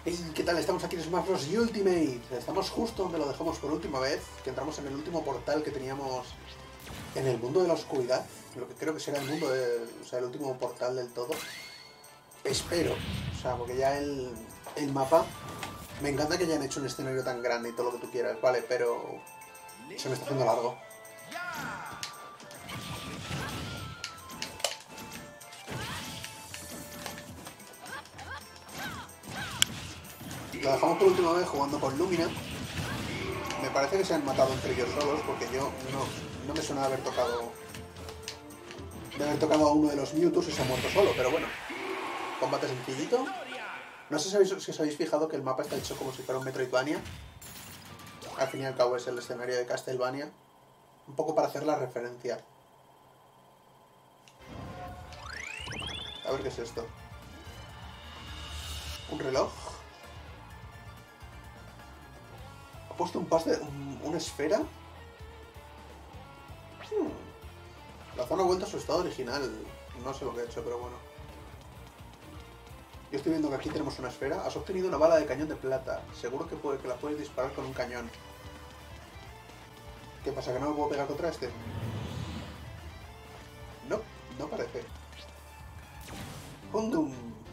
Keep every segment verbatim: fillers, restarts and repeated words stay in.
Hey, ¿qué tal? Estamos aquí en Smash Bros. Ultimate. Estamos justo donde lo dejamos por última vez, que entramos en el último portal que teníamos en el mundo de la oscuridad, lo que creo que será el mundo de, o sea, el último portal del todo. Espero, o sea, porque ya el, el mapa, me encanta que hayan hecho un escenario tan grande y todo lo que tú quieras, vale, pero se me está haciendo largo. Lo dejamos por última vez jugando con Lumina. Me parece que se han matado entre ellos solos, porque yo no, no me suena de haber tocado de haber tocado a uno de los Mewtwo y se ha muerto solo, pero bueno. Combate sencillito. No sé si habéis, si os habéis fijado que el mapa está hecho como si fuera un Metroidvania. Al fin y al cabo es el escenario de Castlevania. Un poco para hacer la referencia. A ver qué es esto. ¿Un reloj? ¿Ha puesto un pase, un, una esfera? Hmm. La zona ha vuelto a su estado original. No sé lo que ha hecho, pero bueno. Yo estoy viendo que aquí tenemos una esfera. Has obtenido una bala de cañón de plata. Seguro que, puede, que la puedes disparar con un cañón. ¿Qué pasa? ¿Que no me puedo pegar contra este? No, no parece. Hundum.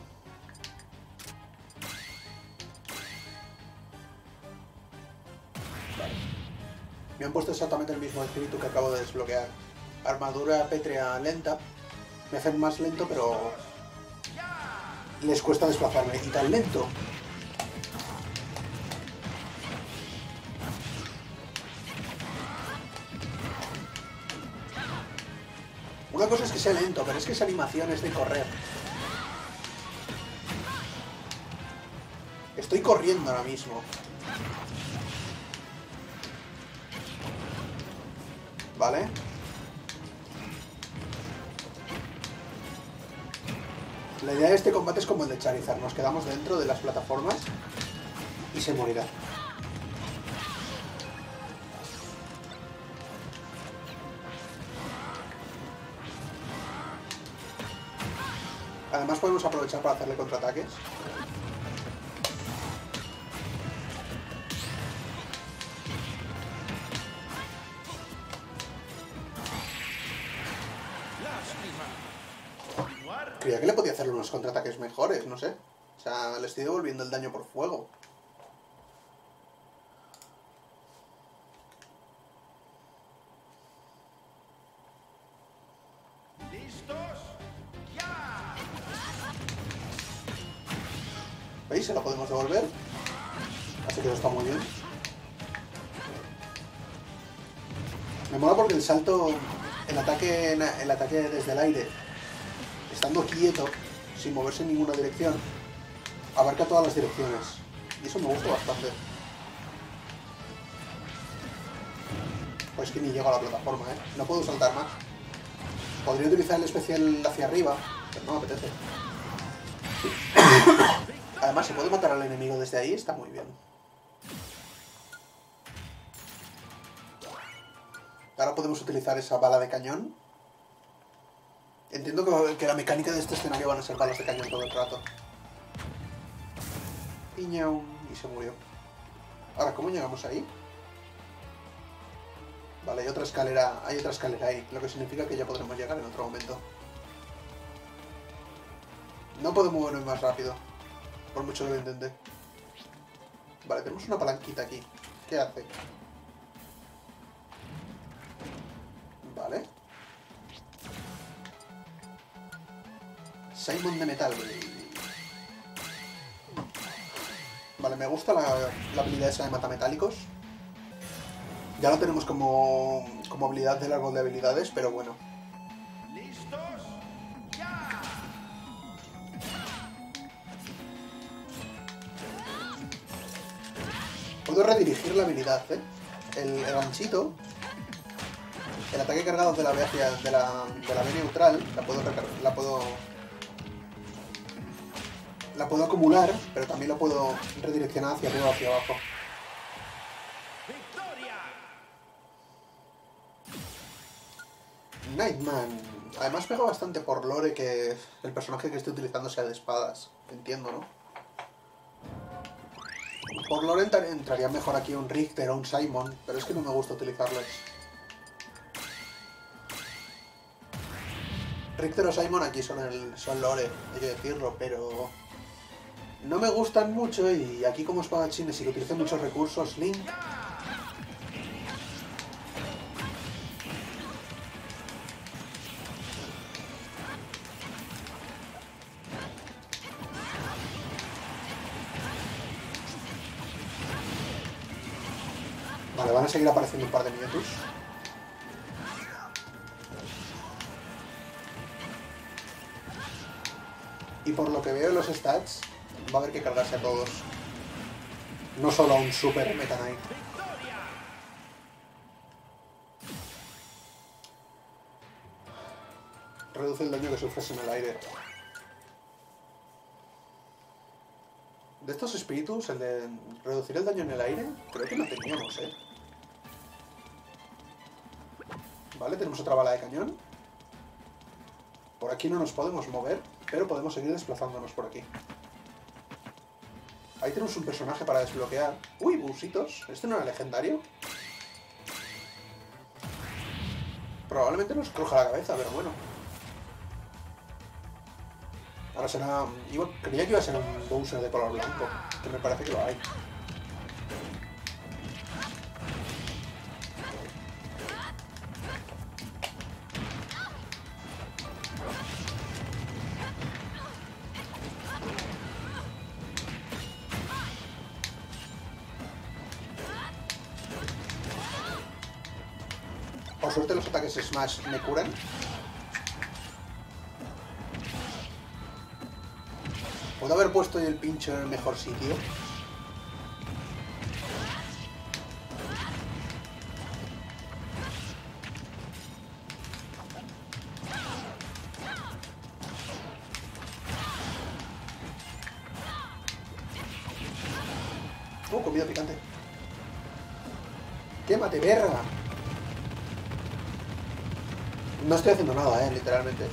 Vale. Me han puesto exactamente el mismo espíritu que acabo de desbloquear. Armadura pétrea lenta. Me hacen más lento, pero les cuesta desplazarme. Y tan lento. Una cosa es que sea lento, pero es que esa animación es de correr. Estoy corriendo ahora mismo. ¿Vale? La idea de este combate es como el de Charizard. Nos quedamos dentro de las plataformas y se morirá. Además podemos aprovechar para hacerle contraataques. Creía que le podía hacerle unos contraataques mejores, no sé. O sea, le estoy devolviendo el daño por fuego. ¿Veis? Se lo podemos devolver. Así que eso está muy bien. Me mola porque el salto, el ataque, el ataque desde el aire, estando quieto, sin moverse en ninguna dirección, abarca todas las direcciones. Y eso me gusta bastante. Pues que ni llego a la plataforma, ¿eh? No puedo saltar más. Podría utilizar el especial hacia arriba, pero no me apetece. Además, se puede matar al enemigo desde ahí, está muy bien. Ahora podemos utilizar esa bala de cañón. Entiendo que, que la mecánica de este escenario van a ser balas de cañón todo el rato. Piñaum, y se murió. Ahora, ¿cómo llegamos ahí? Vale, hay otra escalera, hay otra escalera ahí, lo que significa que ya podremos llegar en otro momento. No puedo moverme más rápido, por mucho que lo intente. Vale, tenemos una palanquita aquí. ¿Qué hace? Vale. Simon de metal. Vale, me gusta la, la habilidad esa de matametálicos. Ya lo tenemos como, como habilidad del árbol de habilidades, pero bueno. Puedo redirigir la habilidad, ¿eh? El, el ganchito, el ataque cargado de la B hacia de la, de la B neutral, la puedo la puedo la puedo acumular, pero también lo puedo redireccionar hacia arriba o hacia abajo. Nightman. Además pega bastante por lore que el personaje que estoy utilizando sea de espadas. Entiendo, ¿no? por lore entraría mejor aquí un Richter o un Simon, pero es que no me gusta utilizarles. Richter o Simon aquí son, el, son lore, hay que decirlo, pero no me gustan mucho y aquí como espadachines y que utilicen muchos recursos, Link... Vale, van a seguir apareciendo un par de minutos. Y por lo que veo en los stats, va a haber que cargarse a todos. No solo a un super Meta Knight. Reduce el daño que sufres en el aire. De estos espíritus, el de reducir el daño en el aire, creo que no teníamos, ¿eh? Vale, tenemos otra bala de cañón. Por aquí no nos podemos mover, pero podemos seguir desplazándonos por aquí. Ahí tenemos un personaje para desbloquear. ¡Uy, busitos! ¿Este no era legendario? Probablemente nos cruja la cabeza, pero bueno. Ahora será... Iba... Creía que iba a ser un Bowser de color blanco, que me parece que lo hay. Por suerte los ataques Smash me curan. ¿Puedo haber puesto el pincho en el mejor sitio? Oh, comida picante. ¡Quémate, verga! No estoy haciendo nada, eh, literalmente.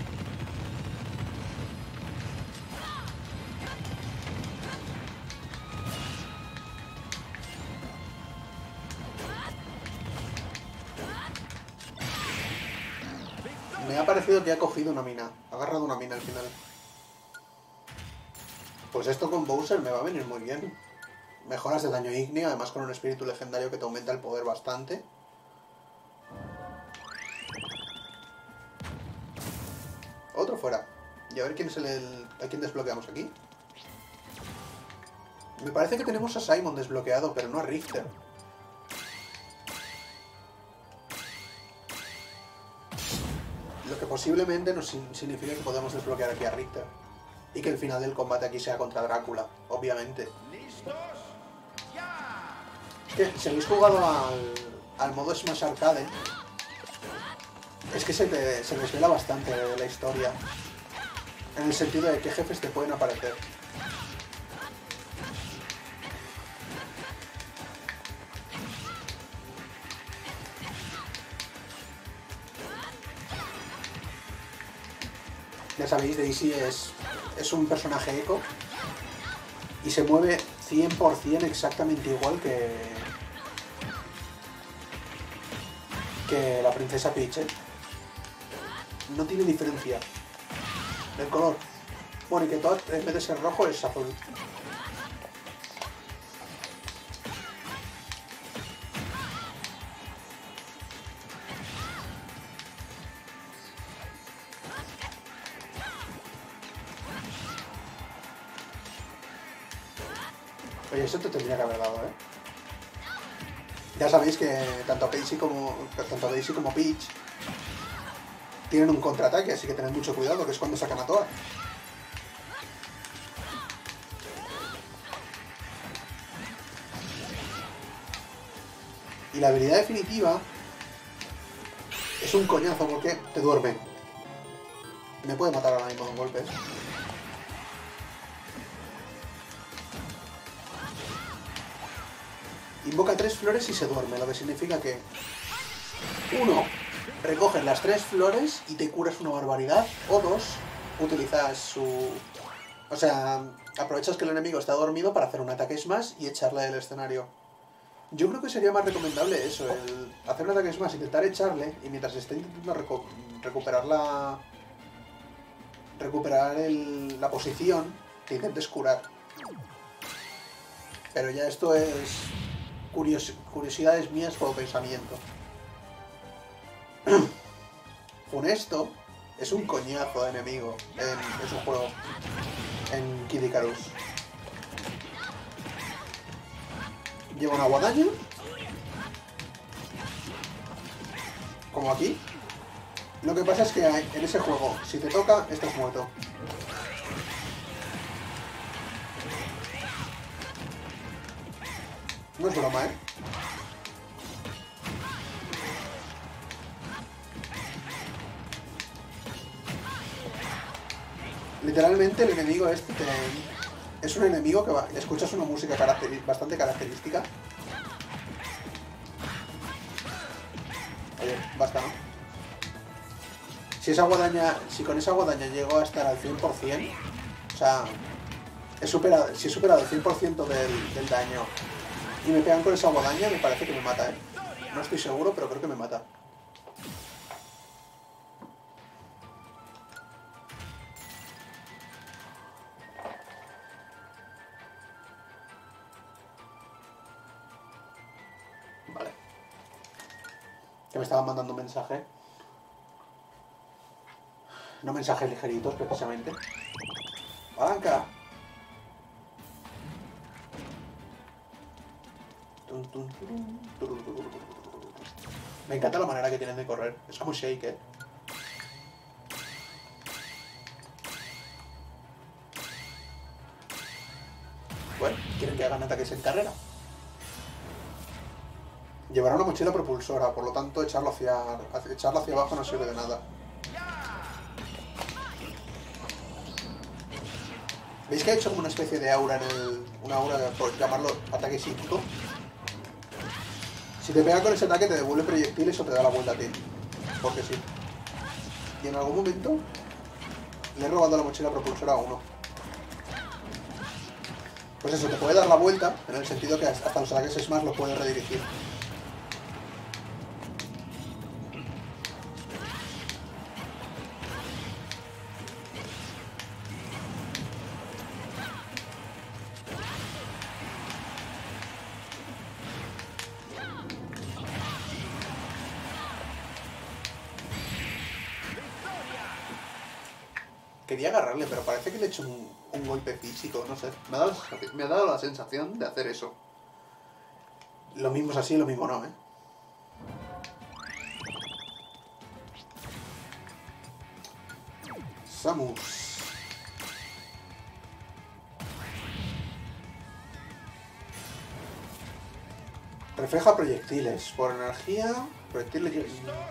Me ha parecido que ha cogido una mina. Ha agarrado una mina al final. Pues esto con Bowser me va a venir muy bien. Mejoras de daño ígneo, además con un espíritu legendario que te aumenta el poder bastante. Otro fuera. Y a ver quién es el, el... ¿A quién desbloqueamos aquí? Me parece que tenemos a Simon desbloqueado, pero no a Richter. Lo que posiblemente nos significa que podemos desbloquear aquí a Richter. Y que el final del combate aquí sea contra Drácula, obviamente. Es que si habéis jugado al, al modo Smash Arcade, es que se, te, se desvela bastante la historia. En el sentido de qué jefes te pueden aparecer. Ya sabéis, Daisy es, es un personaje eco y se mueve cien por cien exactamente igual que, que la princesa Peach, ¿eh? No tiene diferencia el color. Bueno, y que Toad en vez de ser rojo es azul. Oye, eso te tendría que haber dado, ¿eh? Ya sabéis que tanto Daisy como, tanto Daisy como Peach tienen un contraataque, así que tened mucho cuidado, que es cuando sacan a Toad. Y la habilidad definitiva es un coñazo porque te duerme. Me puede matar ahora mismo con golpes. Invoca tres flores y se duerme, lo que significa que... Uno, recoges las tres flores y te curas una barbaridad. O dos, utilizas su... O sea, aprovechas que el enemigo está dormido para hacer un ataque smash y echarle del escenario. Yo creo que sería más recomendable eso, el hacer un ataque smash, intentar echarle y mientras esté intentando recu recuperar la... recuperar el, la posición, te intentes curar. Pero ya esto es curios curiosidades mías por pensamiento. Funesto es un coñazo de enemigo en, en su juego, en Kid Icarus. Lleva una guadaña, como aquí. Lo que pasa es que en ese juego, si te toca, estás muerto. No es broma, ¿eh? Literalmente el enemigo este te... es un enemigo que va... escuchas una música caracteri... bastante característica. Oye, basta, ¿no? Si esa guadaña... si con esa guadaña llego a estar al cien por cien, o sea, he superado... si he superado el cien por ciento del, del daño y me pegan con esa guadaña, me parece que me mata, ¿eh? No estoy seguro, pero creo que me mata. Vale. Que me estaban mandando un mensaje. No mensajes ligeritos, precisamente. ¡Palanca! Me encanta la manera que tienen de correr. Es como Shake, ¿eh? Bueno, quieren que hagan ataques en carrera. Llevará una mochila propulsora, por lo tanto echarlo hacia, echarlo hacia abajo no sirve de nada. ¿Veis que ha hecho como una especie de aura en el... una aura, por llamarlo ataque psíquico? Si te pega con ese ataque te devuelve proyectiles o te da la vuelta a ti. Porque sí. Y en algún momento le he robado la mochila propulsora a uno. Pues eso, te puede dar la vuelta, en el sentido que hasta los ataques smash los puedes redirigir. Quería agarrarle, pero parece que le he hecho un, un golpe físico, no sé. Me ha, dado, me ha dado la sensación de hacer eso. Lo mismo es así, lo mismo no, ¿eh? Samus. Refleja proyectiles. Por energía, proyectiles...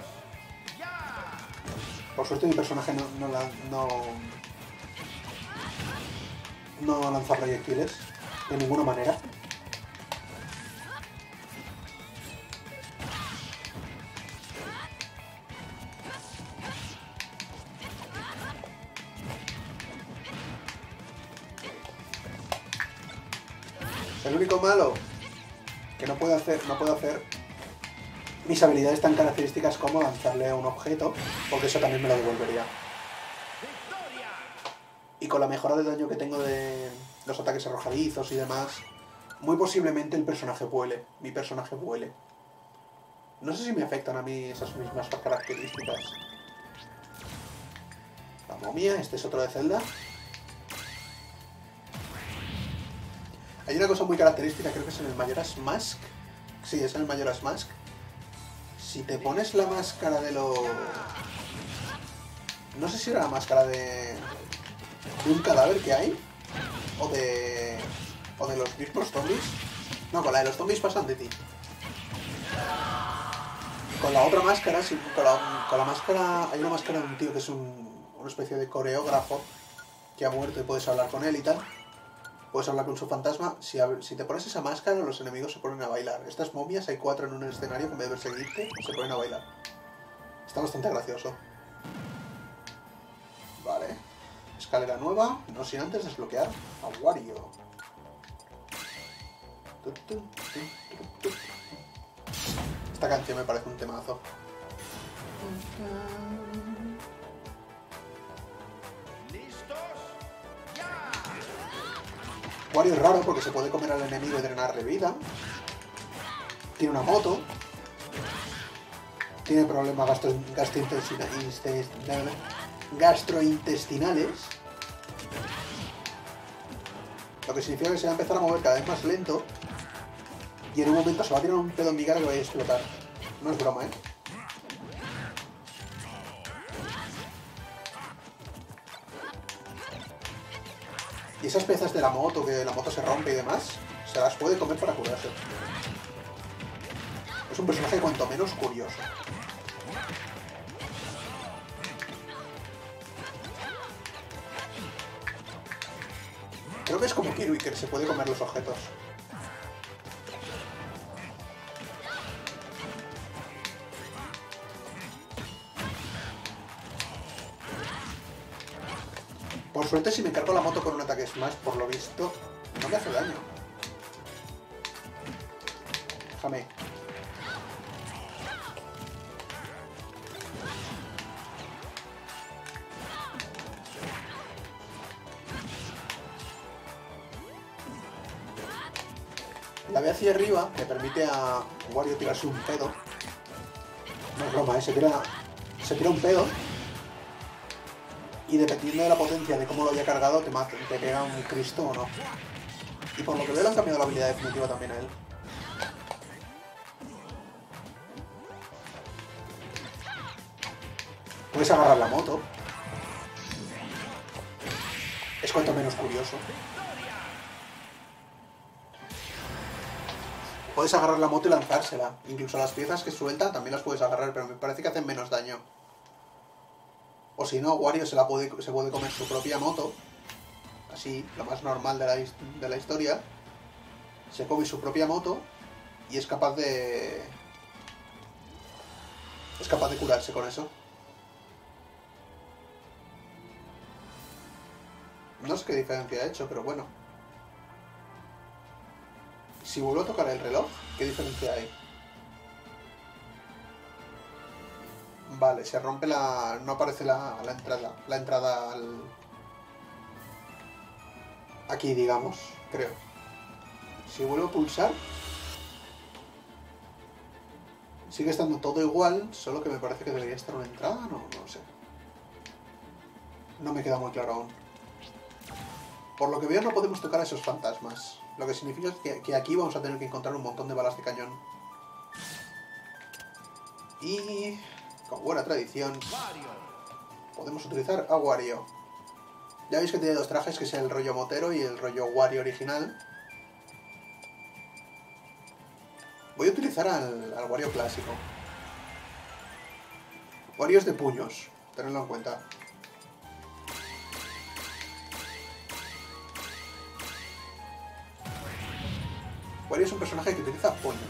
Por suerte mi personaje no, no, la, no, no lanza proyectiles de ninguna manera. El único malo que no puedo hacer, no puedo hacer mis habilidades tan características como lanzarle a un objeto, porque eso también me lo devolvería. Y con la mejora de daño que tengo de los ataques arrojadizos y demás, muy posiblemente el personaje vuele, mi personaje vuele. No sé si me afectan a mí esas mismas características. La momia, este es otro de Zelda. Hay una cosa muy característica, creo que es en el Majora's Mask. Sí, es en el Majora's Mask. Si te pones la máscara de los... no sé si era la máscara de... de un cadáver que hay. O de... o de los mismos zombies. No, con la de los zombies pasan de ti. Con la otra máscara, sí, con la, con la máscara... hay una máscara de un tío que es un, una especie de coreógrafo que ha muerto y puedes hablar con él y tal. Puedes hablar con su fantasma. Si, si te pones esa máscara, los enemigos se ponen a bailar. Estas momias, hay cuatro en un escenario que en vez de perseguirte, se ponen a bailar. Está bastante gracioso. Vale. Escalera nueva, no sin antes desbloquear a Wario. Esta canción me parece un temazo. Wario es raro porque se puede comer al enemigo y drenarle vida. Tiene una moto. Tiene problemas gastro gastrointestinales. Lo que significa que se va a empezar a mover cada vez más lento. Y en un momento se va a tirar un pedo en mi cara que va a explotar. No es broma, ¿eh? Y esas piezas de la moto, que la moto se rompe y demás, se las puede comer para curarse. Es un personaje cuanto menos curioso. Creo que es como Kirby, que se puede comer los objetos. Por suerte, si me cargo la moto con un ataque smash, por lo visto, no me hace daño. Déjame. La ve hacia arriba, que permite a Wario tirarse un pedo. No es broma, ¿eh? Se tira, se tira un pedo. Y dependiendo de la potencia de cómo lo haya cargado, te, mata, te pega un Cristo o no. Y por lo que veo le han cambiado la habilidad definitiva también a él. Puedes agarrar la moto. Es cuanto menos curioso. Puedes agarrar la moto y lanzársela. Incluso las piezas que suelta también las puedes agarrar, pero me parece que hacen menos daño. O si no, Wario se, la puede, se puede comer su propia moto. Así, lo más normal de la, de la historia. Se come su propia moto y es capaz de... Es capaz de curarse con eso. No sé qué diferencia ha hecho, pero bueno. Si vuelvo a tocar el reloj, ¿qué diferencia hay? Vale, se rompe la... no aparece la, la entrada. La entrada al... Aquí, digamos, creo. Si vuelvo a pulsar... Sigue estando todo igual, solo que me parece que debería estar una entrada, no, no sé. No me queda muy claro aún. Por lo que veo no podemos tocar a esos fantasmas. Lo que significa que, que aquí vamos a tener que encontrar un montón de balas de cañón. Y... con buena tradición, podemos utilizar a Wario. Ya veis que tiene dos trajes, que es el rollo motero y el rollo Wario original. Voy a utilizar al, al Wario clásico. Wario es de puños, tenedlo en cuenta. Wario es un personaje que utiliza puños.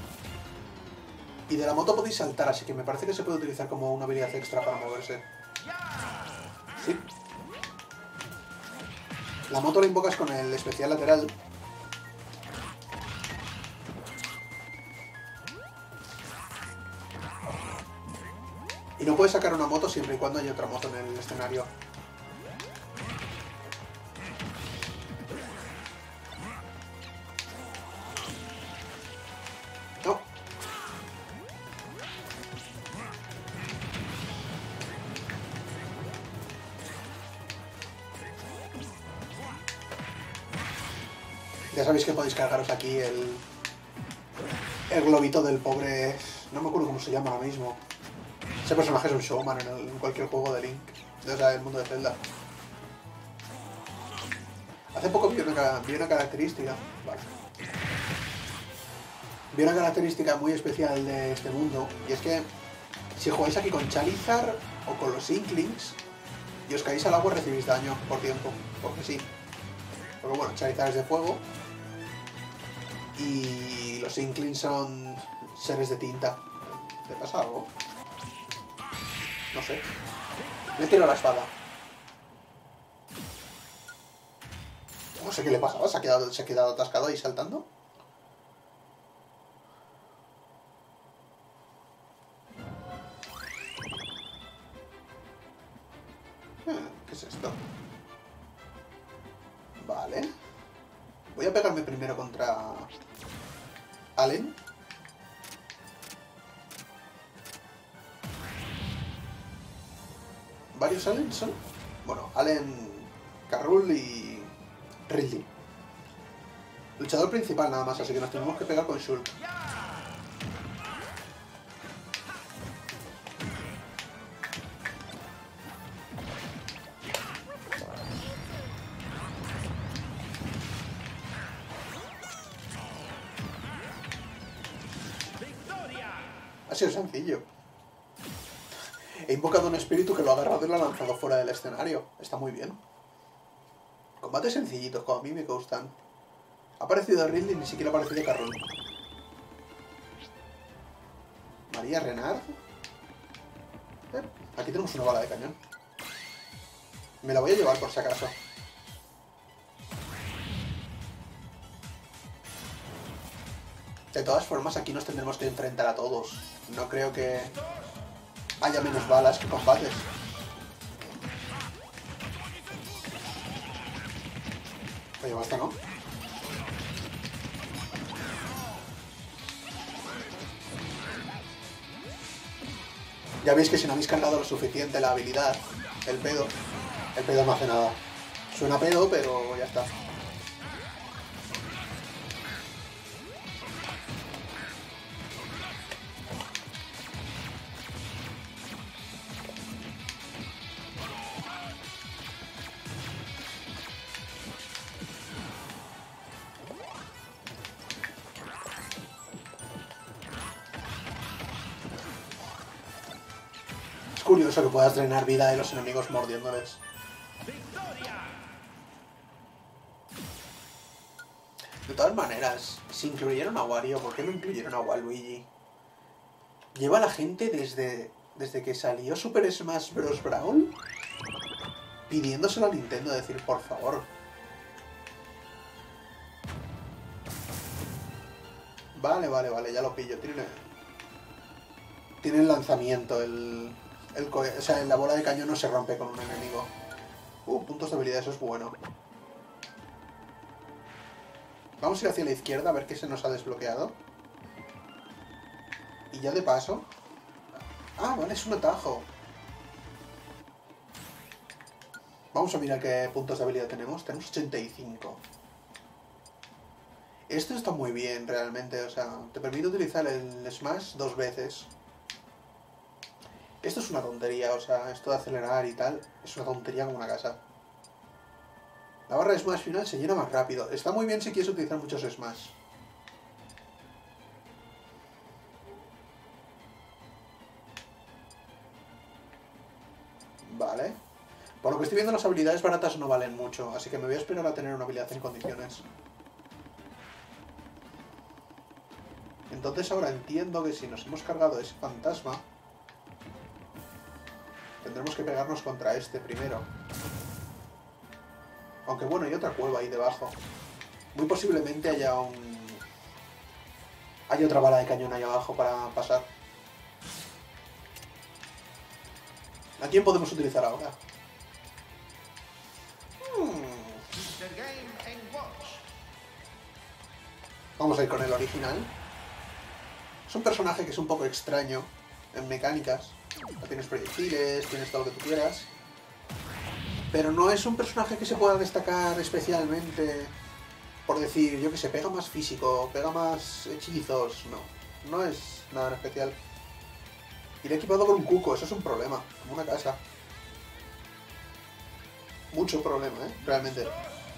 Y de la moto podéis saltar, así que me parece que se puede utilizar como una habilidad extra para moverse. Sí. La moto la invocas con el especial lateral. Y no puedes sacar una moto siempre y cuando haya otra moto en el escenario. No. Ya sabéis que podéis cargaros aquí el... el globito del pobre... No me acuerdo cómo se llama ahora mismo. Ese personaje es un showman en, el, en cualquier juego de Link. O sea, el mundo de Zelda. Hace poco vi una, vi una característica... Vale. Vi una característica muy especial de este mundo. Y es que si jugáis aquí con Charizard o con los Inklings y os caéis al agua recibís daño por tiempo. Porque sí. Porque bueno, Charizard es de fuego. Y los Inklings son seres de tinta. ¿Te pasa algo? No sé. Me tiro la espada. No sé qué le pasaba, se ha quedado, se ha quedado atascado ahí saltando. ¿Qué es esto? Vale. Voy a pegarme primero contra Allen. ¿Varios Allen son? Bueno, Allen, Carrul y Ridley. Luchador principal nada más, así que nos tenemos que pegar con Shulk. Ha sido sencillo. He invocado un espíritu que lo ha agarrado y lo ha lanzado fuera del escenario. Está muy bien. Combates sencillitos, como a mí me gustan. Ha aparecido Ridley y ni siquiera ha aparecido Carrul. María Renard. Eh, aquí tenemos una bala de cañón. Me la voy a llevar por si acaso. De todas formas, aquí nos tendremos que enfrentar a todos. No creo que haya menos balas que combates. Oye, basta, ¿no? Ya veis que si no habéis cargado lo suficiente la habilidad, el pedo, el pedo no hace nada. Suena pedo, pero ya está. Es curioso que puedas drenar vida de los enemigos mordiéndoles. De todas maneras, si incluyeron a Wario, ¿por qué no incluyeron a Waluigi? Lleva a la gente desde, desde que salió Super Smash Bros. Brawl pidiéndoselo a Nintendo, decir, por favor. Vale, vale, vale, ya lo pillo. Tiene, tiene el lanzamiento, el, el... O sea, la bola de cañón no se rompe con un enemigo. Uh, puntos de habilidad, eso es bueno. Vamos a ir hacia la izquierda a ver qué se nos ha desbloqueado. Y ya de paso... Ah, vale, es un atajo. Vamos a mirar qué puntos de habilidad tenemos. Tenemos ochenta y cinco. Esto está muy bien, realmente. O sea, te permite utilizar el Smash dos veces. Esto es una tontería, o sea, esto de acelerar y tal, es una tontería como una casa. La barra de Smash final se llena más rápido. Está muy bien si quieres utilizar muchos Smash. Vale. Por lo que estoy viendo, las habilidades baratas no valen mucho, así que me voy a esperar a tener una habilidad en condiciones. Entonces ahora entiendo que si nos hemos cargado ese fantasma, tendremos que pegarnos contra este primero. Aunque bueno, hay otra cueva ahí debajo. Muy posiblemente haya un... Hay otra bala de cañón ahí abajo para pasar. ¿A quién podemos utilizar ahora? Hmm. Vamos a ir con el original. Es un personaje que es un poco extraño en mecánicas. Tienes proyectiles, tienes todo lo que tú quieras. Pero no es un personaje que se pueda destacar especialmente por decir, yo que sé, pega más físico, pega más hechizos. No, no es nada en especial. Iré equipado con un cuco, eso es un problema, como una casa. Mucho problema, ¿eh? Realmente.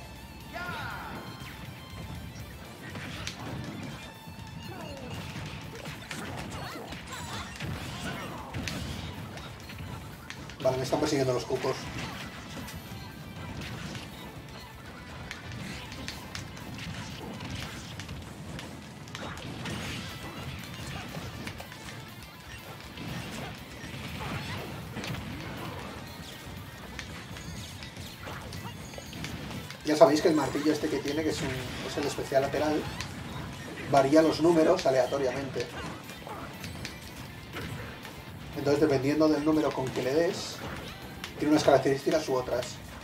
Vale, me están persiguiendo los cucos. Ya sabéis que el martillo este que tiene, que es, un, es el especial lateral, varía los números aleatoriamente. Entonces, dependiendo del número con que le des, tiene unas características u otras.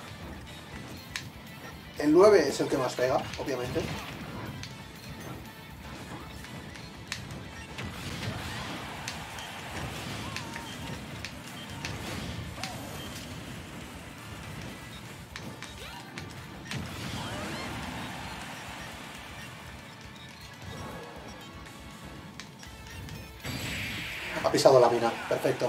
El nueve es el que más pega, obviamente. Ha pisado la mina, perfecto.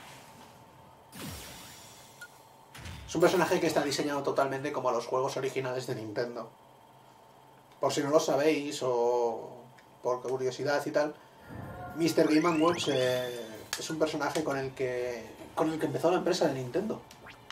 Es un personaje que está diseñado totalmente como los juegos originales de Nintendo. Por si no lo sabéis o por curiosidad y tal, míster Game and Watch eh, es un personaje con el que con el que empezó la empresa de Nintendo.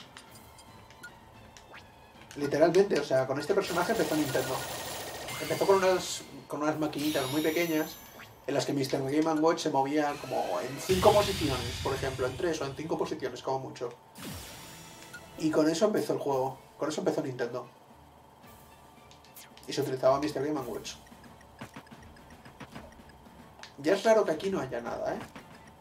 Literalmente, o sea, con este personaje empezó Nintendo. Empezó con unas con unas maquinitas muy pequeñas en las que míster Game and Watch se movía como en cinco posiciones, por ejemplo, en tres o en cinco posiciones como mucho. Y con eso empezó el juego, con eso empezó Nintendo. Y se utilizaba míster Game and Watch. Ya es raro que aquí no haya nada, ¿eh?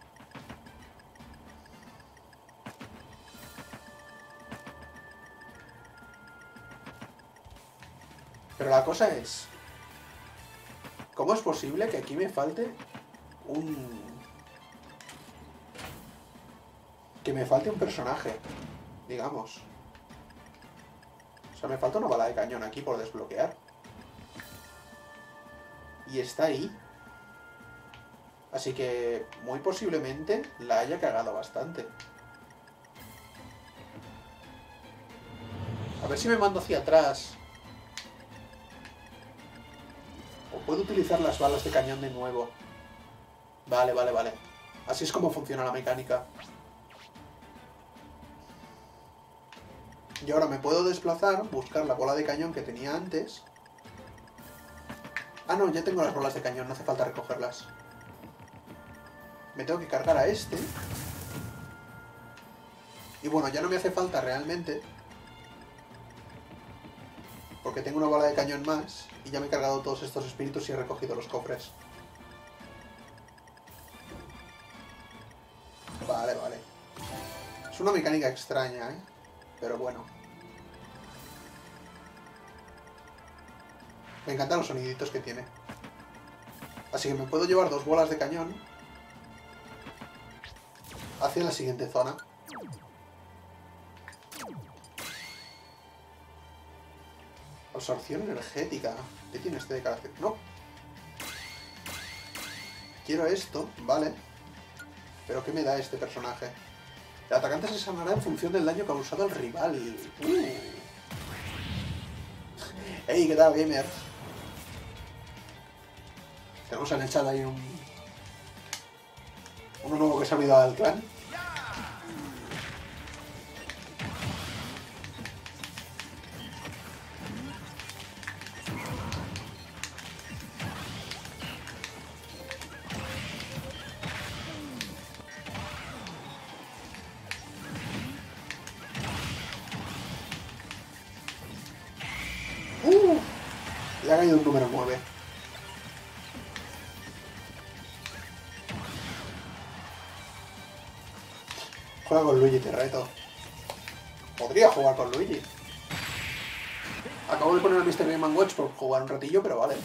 Pero la cosa es... ¿Cómo es posible que aquí me falte un... que me falte un personaje, digamos? O sea, me falta una bala de cañón aquí por desbloquear. Y está ahí. Así que muy posiblemente la haya cagado bastante. A ver si me mando hacia atrás. O puedo utilizar las balas de cañón de nuevo. Vale, vale, vale. Así es como funciona la mecánica. Y ahora me puedo desplazar, buscar la bola de cañón que tenía antes. Ah, no, ya tengo las bolas de cañón, no hace falta recogerlas. Me tengo que cargar a este. Y bueno, ya no me hace falta realmente. Porque tengo una bola de cañón más. Y ya me he cargado todos estos espíritus y he recogido los cofres. Vale, vale. Es una mecánica extraña, ¿eh? Pero bueno. Me encantan los soniditos que tiene. Así que me puedo llevar dos bolas de cañón hacia la siguiente zona. Absorción energética. ¿Qué tiene este de carácter? No. Quiero esto, vale. ¿Pero qué me da este personaje? El atacante se sanará en función del daño causado al rival. Uh. ¡Ey! ¿Qué tal, gamer? Tenemos en el chat ahí un... uno nuevo que se ha unido al clan. ¡Uh! Le ha caído un número nueve. Juega con Luigi, te reto. Podría jugar con Luigi. Acabo de poner a míster Game and Watch por jugar un ratillo, pero vale.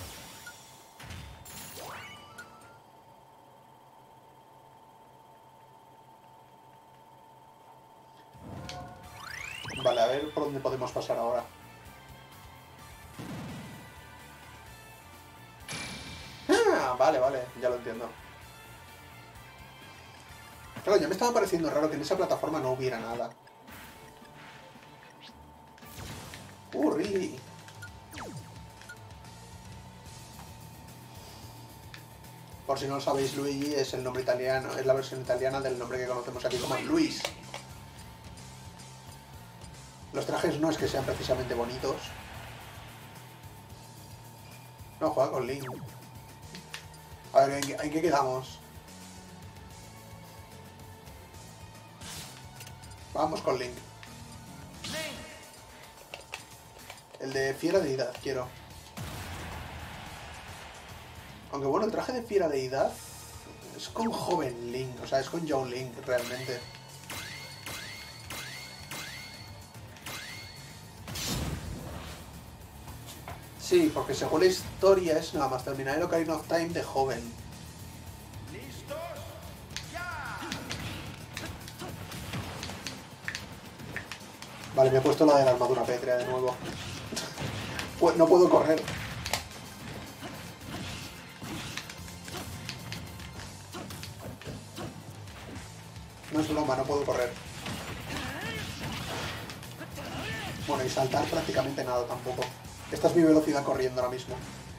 Vale, a ver por dónde podemos pasar ahora. Ah, vale, vale, ya lo entiendo. Claro, ya me estaba pareciendo raro que en esa plataforma no hubiera nada. Uh, really. Por si no lo sabéis, Luigi es el nombre italiano, es la versión italiana del nombre que conocemos aquí como Luis. Los trajes no es que sean precisamente bonitos. No, juega con Link. A ver, ¿en qué, en qué quedamos? Vamos con Link. El de Fiera Deidad, quiero. Aunque bueno, el traje de Fiera Deidad es con joven Link, o sea, es con Young Link realmente. Sí, porque según la historia es nada más terminar el Ocarina of Time de joven. ¿Listos? ¡Ya! Vale, me he puesto la de la armadura pétrea de nuevo. Pues no puedo correr. No es broma, no puedo correr. Bueno, y saltar prácticamente nada tampoco. Esta es mi velocidad corriendo ahora mismo.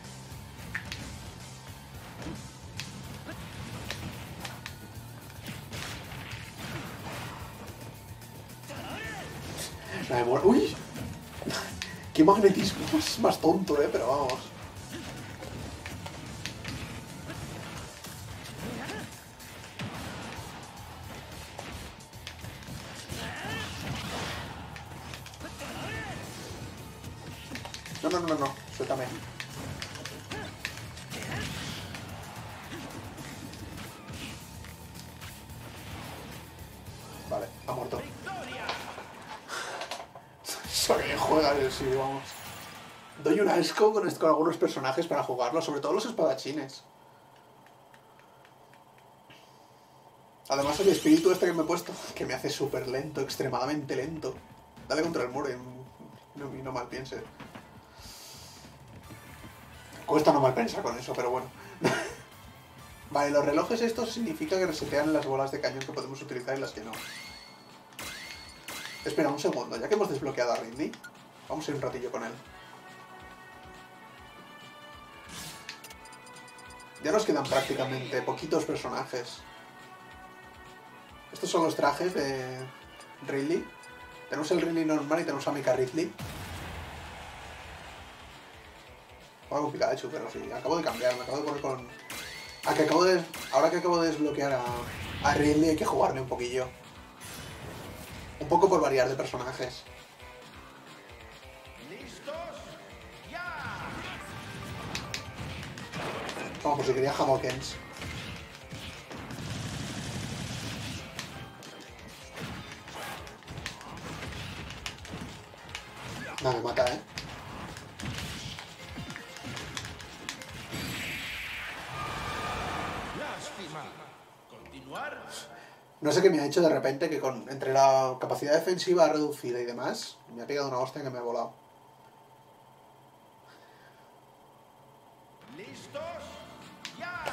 Me muero. ¡Uy! ¡Qué magnetismo! Es más tonto, eh, pero vamos. No, no, no, no, suéltame. Vale, ha muerto. Soy juega, sí, vamos. Doy un asco con, con algunos personajes para jugarlo, sobre todo los espadachines. Además el espíritu este que me he puesto, que me hace súper lento, extremadamente lento. Dale contra el muro y no, y no mal piense. Cuesta no mal pensar con eso, pero bueno. Vale, los relojes estos significa que resetean las bolas de cañón que podemos utilizar y las que no. Espera un segundo, ya que hemos desbloqueado a Ridley, vamos a ir un ratillo con él. Ya nos quedan prácticamente poquitos personajes. Estos son los trajes de Ridley. Tenemos el Ridley normal y tenemos a Mika Ridley. Juego con Pikachu, pero sí, acabo de cambiar, me acabo de poner con... A que acabo de... Ahora que acabo de desbloquear a, a Ridley hay que jugarle un poquillo. Un poco por variar de personajes. ¿Listos? ¡Ya! Como por si quería Hamokens. No, me mata, ¿eh? Lástima. ¿Continuar? No sé qué me ha hecho de repente que con entre la capacidad defensiva reducida y demás, me ha pegado una hostia que me ha volado. ¿Listos? ¡Ya!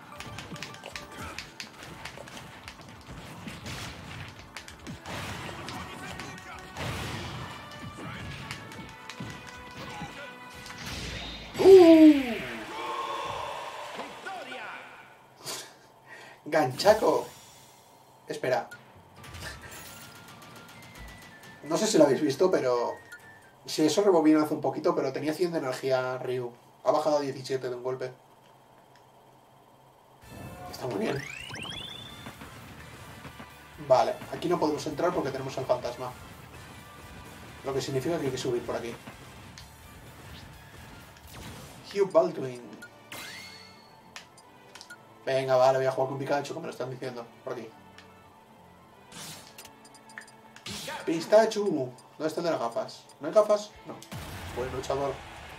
¡Uh! ¡Victoria! ¡Ganchaco! Espera. No sé si lo habéis visto, pero... Si eso rebobina hace un poquito, pero tenía cien de energía Ryu. Ha bajado a diecisiete de un golpe. Está muy bien. Vale, aquí no podemos entrar porque tenemos al fantasma. Lo que significa que hay que subir por aquí. Hugh Baldwin. Venga, vale, voy a jugar con Pikachu, como me lo están diciendo. Por aquí. Pikachu. ¿Dónde está el de las gafas? ¿No hay gafas? No. Buen luchador.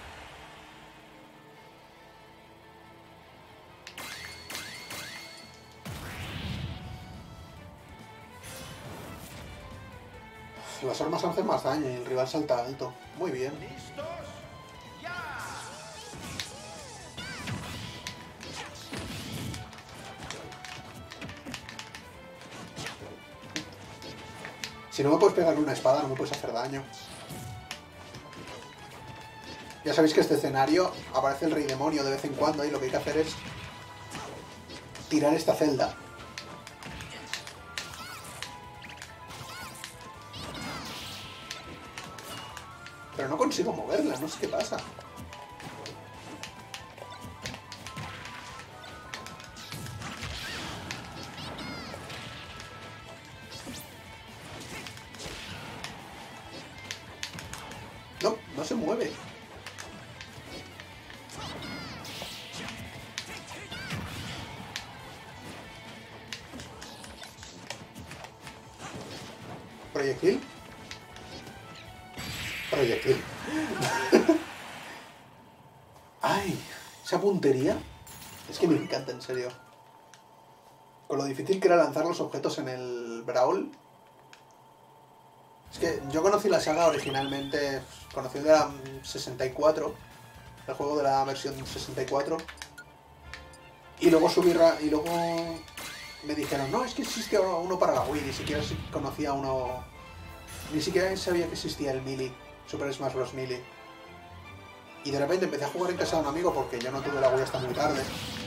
Las armas hacen más daño y el rival salta alto. Muy bien. ¿Listos? ¡Ya! Si no me puedes pegar una espada, no me puedes hacer daño. Ya sabéis que este escenario aparece el rey demonio de vez en cuando y lo que hay que hacer es tirar esta celda. Pero no consigo moverla, no sé qué pasa. No, no se mueve. ¿Proyectil? Proyectil. Ay, esa puntería. Es que me encanta, en serio. Con lo difícil que era lanzar los objetos en el Brawl. Es que yo conocí la saga originalmente, conocí de la sesenta y cuatro, el juego de la versión sesenta y cuatro. Y luego subí ra y luego me dijeron, no, es que existe uno para la Wii, ni siquiera conocía uno, ni siquiera sabía que existía el Melee, Super Smash Bros. Melee. Y de repente empecé a jugar en casa de un amigo porque yo no tuve la Wii hasta muy tarde.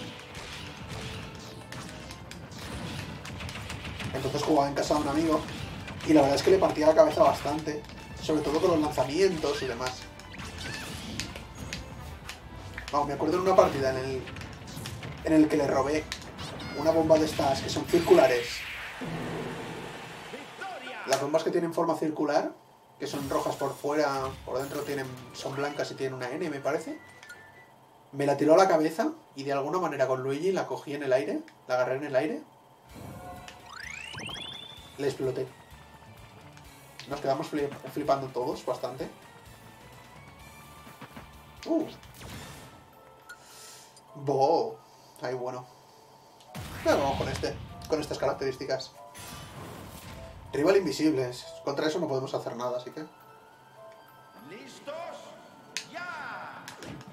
Entonces jugaba en casa de un amigo y la verdad es que le partía la cabeza bastante, sobre todo con los lanzamientos y demás. Vamos, me acuerdo de una partida en el, en el que le robé una bomba de estas que son circulares. Las bombas que tienen forma circular, que son rojas por fuera, por dentro tienen, son blancas y tienen una N, me parece. Me la tiró a la cabeza y de alguna manera con Luigi la cogí en el aire, la agarré en el aire. Le exploté. Nos quedamos flipando todos bastante. Uh. Bo. Ay, bueno. Bueno, vamos con este. Con estas características. Rival invisibles. Contra eso no podemos hacer nada, así que... ¿Listos? ¡Ya!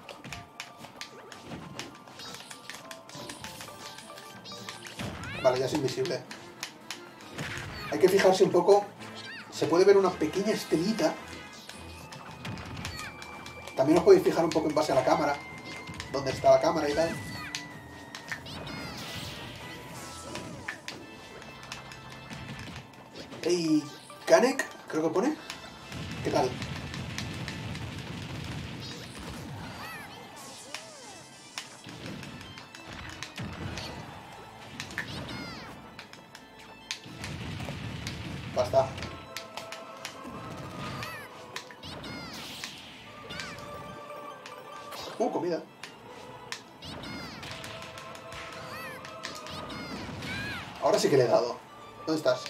Vale, ya es invisible. Hay que fijarse un poco. Se puede ver una pequeña estelita. También os podéis fijar un poco en base a la cámara. Dónde está la cámara y tal. Hey, Kanek, creo que pone. ¿Qué tal? Basta. Uh, comida. Ahora sí que le he dado. ¿Dónde estás?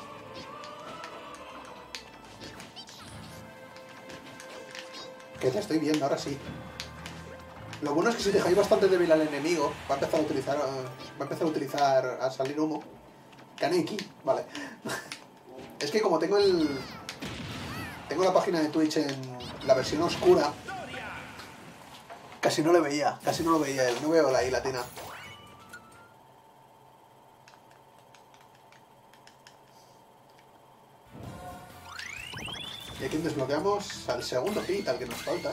Que te estoy viendo, ahora sí. Lo bueno es que si dejáis bastante débil al enemigo, va a empezar a utilizar. Va a empezar a utilizar. a salir humo. Kaneki, vale. Es que como tengo el... Tengo la página de Twitch en la versión oscura, casi no le veía, casi no lo veía él, no veo la I latina. Y aquí desbloqueamos al segundo hit, al que nos falta.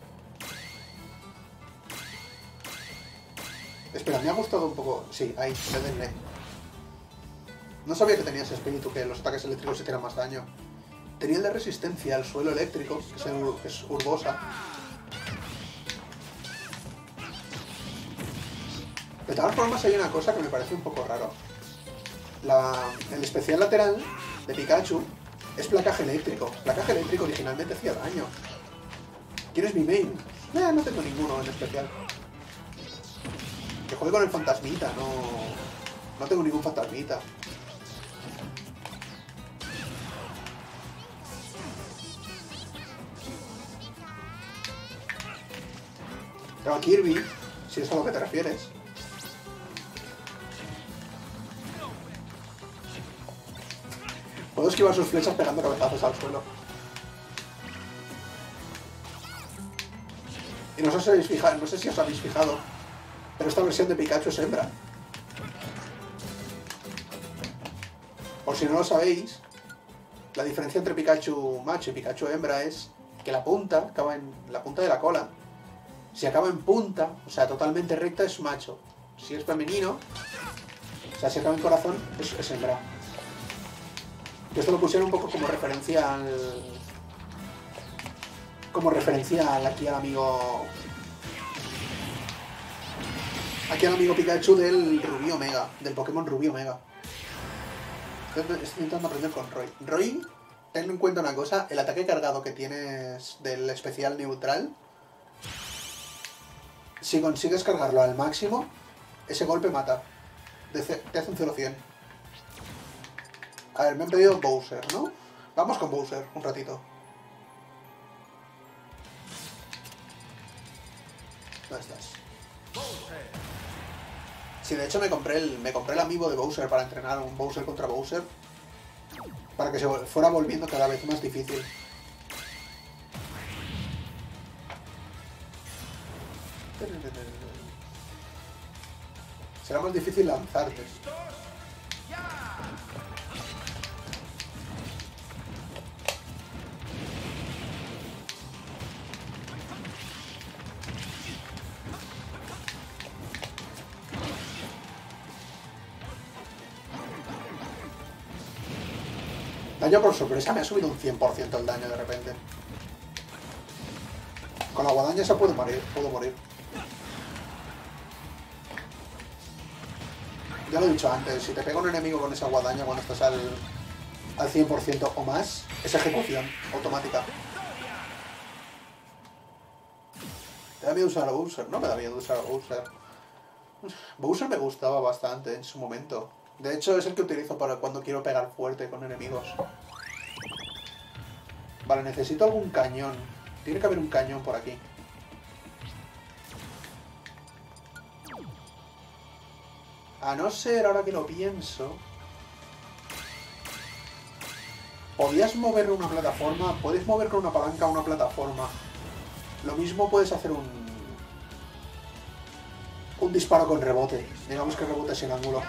Espera, me ha gustado un poco... Sí, ahí, le denle. No sabía que tenía ese espíritu, que los ataques eléctricos se tiran más daño. Tenía el de resistencia al suelo eléctrico, que es, el, que es Urbosa. De todas formas hay una cosa que me parece un poco raro. La, el especial lateral de Pikachu es placaje eléctrico. Placaje eléctrico originalmente hacía daño. ¿Quién es mi main? Eh, no tengo ninguno en especial. Que juegue con el fantasmita, no... No tengo ningún fantasmita. Tengo a Kirby, si es a lo que te refieres. Puedo esquivar sus flechas pegando cabezazos al suelo. Y no sé si os habéis fijado, no sé si os habéis fijado, pero esta versión de Pikachu es hembra. Por si no lo sabéis, la diferencia entre Pikachu macho y Pikachu hembra es que la punta acaba en la punta de la cola. Si acaba en punta, o sea, totalmente recta, es macho. Si es femenino, o sea, si acaba en corazón, es, es hembra. Que esto lo pusieron un poco como referencia al... Como referencia al, aquí al amigo... Aquí al amigo Pikachu del Rubí Omega, del Pokémon Rubí Omega. Estoy intentando aprender con Roy. Roy ten en cuenta una cosa, el ataque cargado que tienes del especial neutral, si consigues cargarlo al máximo, ese golpe mata. Te hace un cero cien. A ver, me han pedido Bowser, ¿no? Vamos con Bowser, un ratito. ¿Dónde estás? Sí, de hecho me compré el, me compré el amiibo de Bowser para entrenar un Bowser contra Bowser. Para que se fuera volviendo cada vez más difícil. Será más difícil lanzarte. Daño por sorpresa, me ha subido un cien por ciento el daño de repente. Con la guadaña se puede morir, puedo morir. Ya lo he dicho antes, si te pega un enemigo con esa guadaña cuando estás al, al cien por ciento o más, es ejecución automática. ¿Te da miedo usar a Bowser? No me da miedo usar a Bowser. Bowser me gustaba bastante en su momento. De hecho, es el que utilizo para cuando quiero pegar fuerte con enemigos. Vale, necesito algún cañón. Tiene que haber un cañón por aquí. A no ser, ahora que lo pienso... Podías mover una plataforma... Puedes mover con una palanca una plataforma. Lo mismo puedes hacer un... Un disparo con rebote. Digamos que rebote sin ángulo.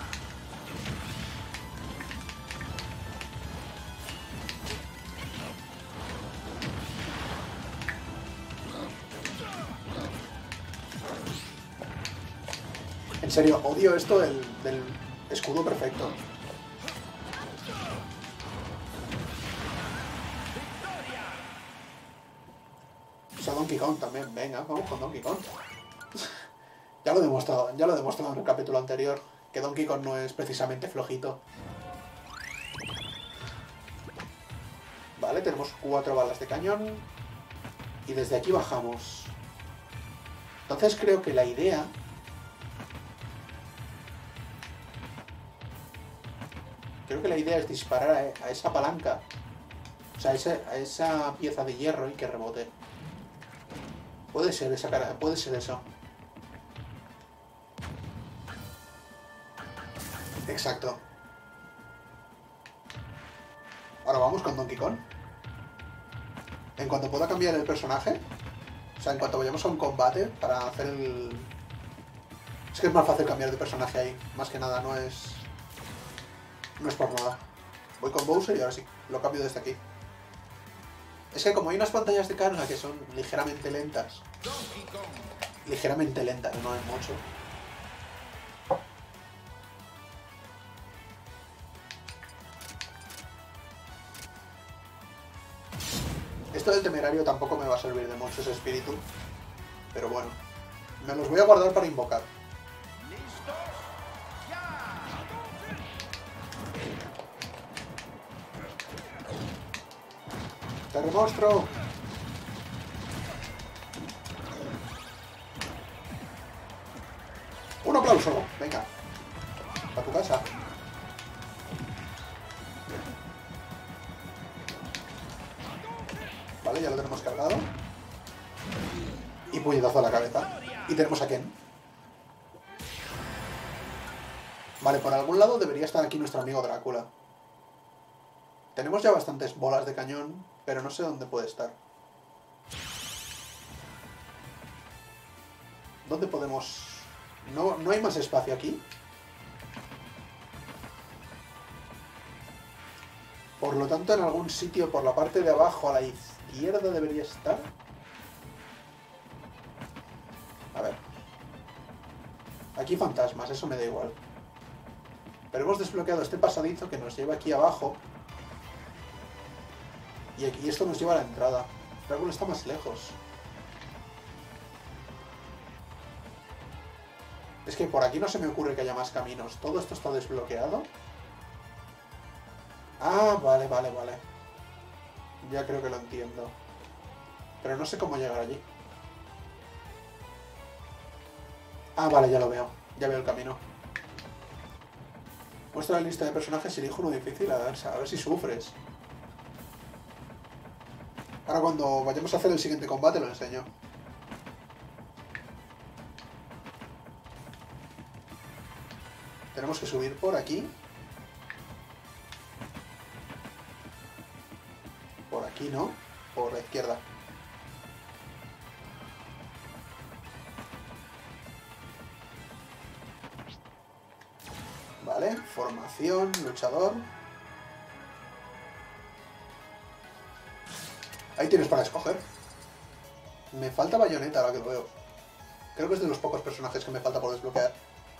En serio, odio esto del, del escudo perfecto. O sea, Donkey Kong también. Venga, vamos con Donkey Kong. Ya lo he demostrado, ya lo he demostrado en el capítulo anterior, que Donkey Kong no es precisamente flojito. Vale, tenemos cuatro balas de cañón. Y desde aquí bajamos. Entonces creo que la idea... Creo que la idea es disparar a, a esa palanca. O sea, a esa, a esa pieza de hierro y que rebote. Puede ser esa cara, puede ser eso. Exacto. Ahora vamos con Donkey Kong. En cuanto pueda cambiar el personaje, o sea, en cuanto vayamos a un combate para hacer el... Es que es más fácil cambiar de personaje ahí. Más que nada, no es... No es por nada. Voy con Bowser y ahora sí, lo cambio desde aquí. Es que como hay unas pantallas de carga que son ligeramente lentas. Ligeramente lentas, no es mucho. Esto del temerario tampoco me va a servir de mucho ese espíritu. Pero bueno, me los voy a guardar para invocar. ¡Terremonstro! ¡Un aplauso! Venga. A tu casa. Vale, ya lo tenemos cargado. Y puñetazo a la cabeza. Y tenemos a Ken. Vale, por algún lado debería estar aquí nuestro amigo Drácula. Tenemos ya bastantes bolas de cañón, pero no sé dónde puede estar. ¿Dónde podemos...? ¿No, no hay más espacio aquí? Por lo tanto, en algún sitio por la parte de abajo a la izquierda debería estar. A ver. Aquí fantasmas, eso me da igual. Pero hemos desbloqueado este pasadizo que nos lleva aquí abajo. Y aquí esto nos lleva a la entrada. Drácula está más lejos. Es que por aquí no se me ocurre que haya más caminos. ¿Todo esto está desbloqueado? Ah, vale, vale, vale. Ya creo que lo entiendo. Pero no sé cómo llegar allí. Ah, vale, ya lo veo. Ya veo el camino. Muestra la lista de personajes y elijo uno difícil. A ver, a ver si sufres. Ahora cuando vayamos a hacer el siguiente combate lo enseño. Tenemos que subir por aquí. Por aquí, ¿no? Por la izquierda. Vale, formación, luchador. Ahí tienes para escoger. Me falta Bayonetta ahora que lo veo. Creo que es de los pocos personajes que me falta por desbloquear.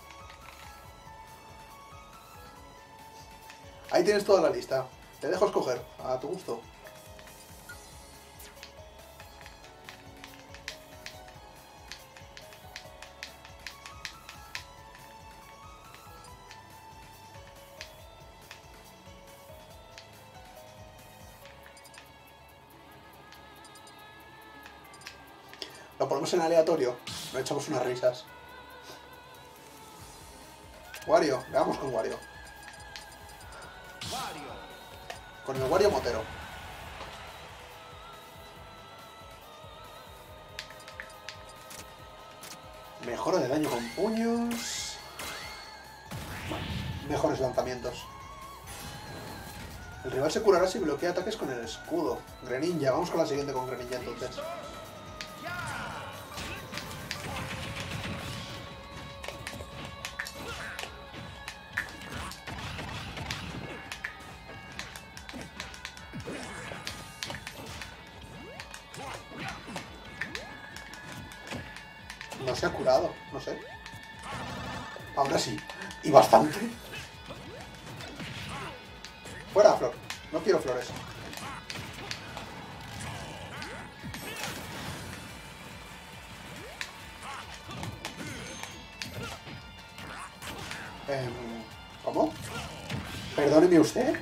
Ahí tienes toda la lista. Te dejo escoger, a tu gusto. Lo ponemos en aleatorio. Nos echamos unas risas. Wario, veamos con Wario. Con el Wario Motero. Mejora de daño con puños. Mejores lanzamientos. El rival se curará si bloquea ataques con el escudo. Greninja, vamos con la siguiente con Greninja entonces. No se ha curado, no sé. Ahora sí. Y bastante. Fuera, flor. No quiero flores. Eh, ¿Cómo? Perdóneme usted.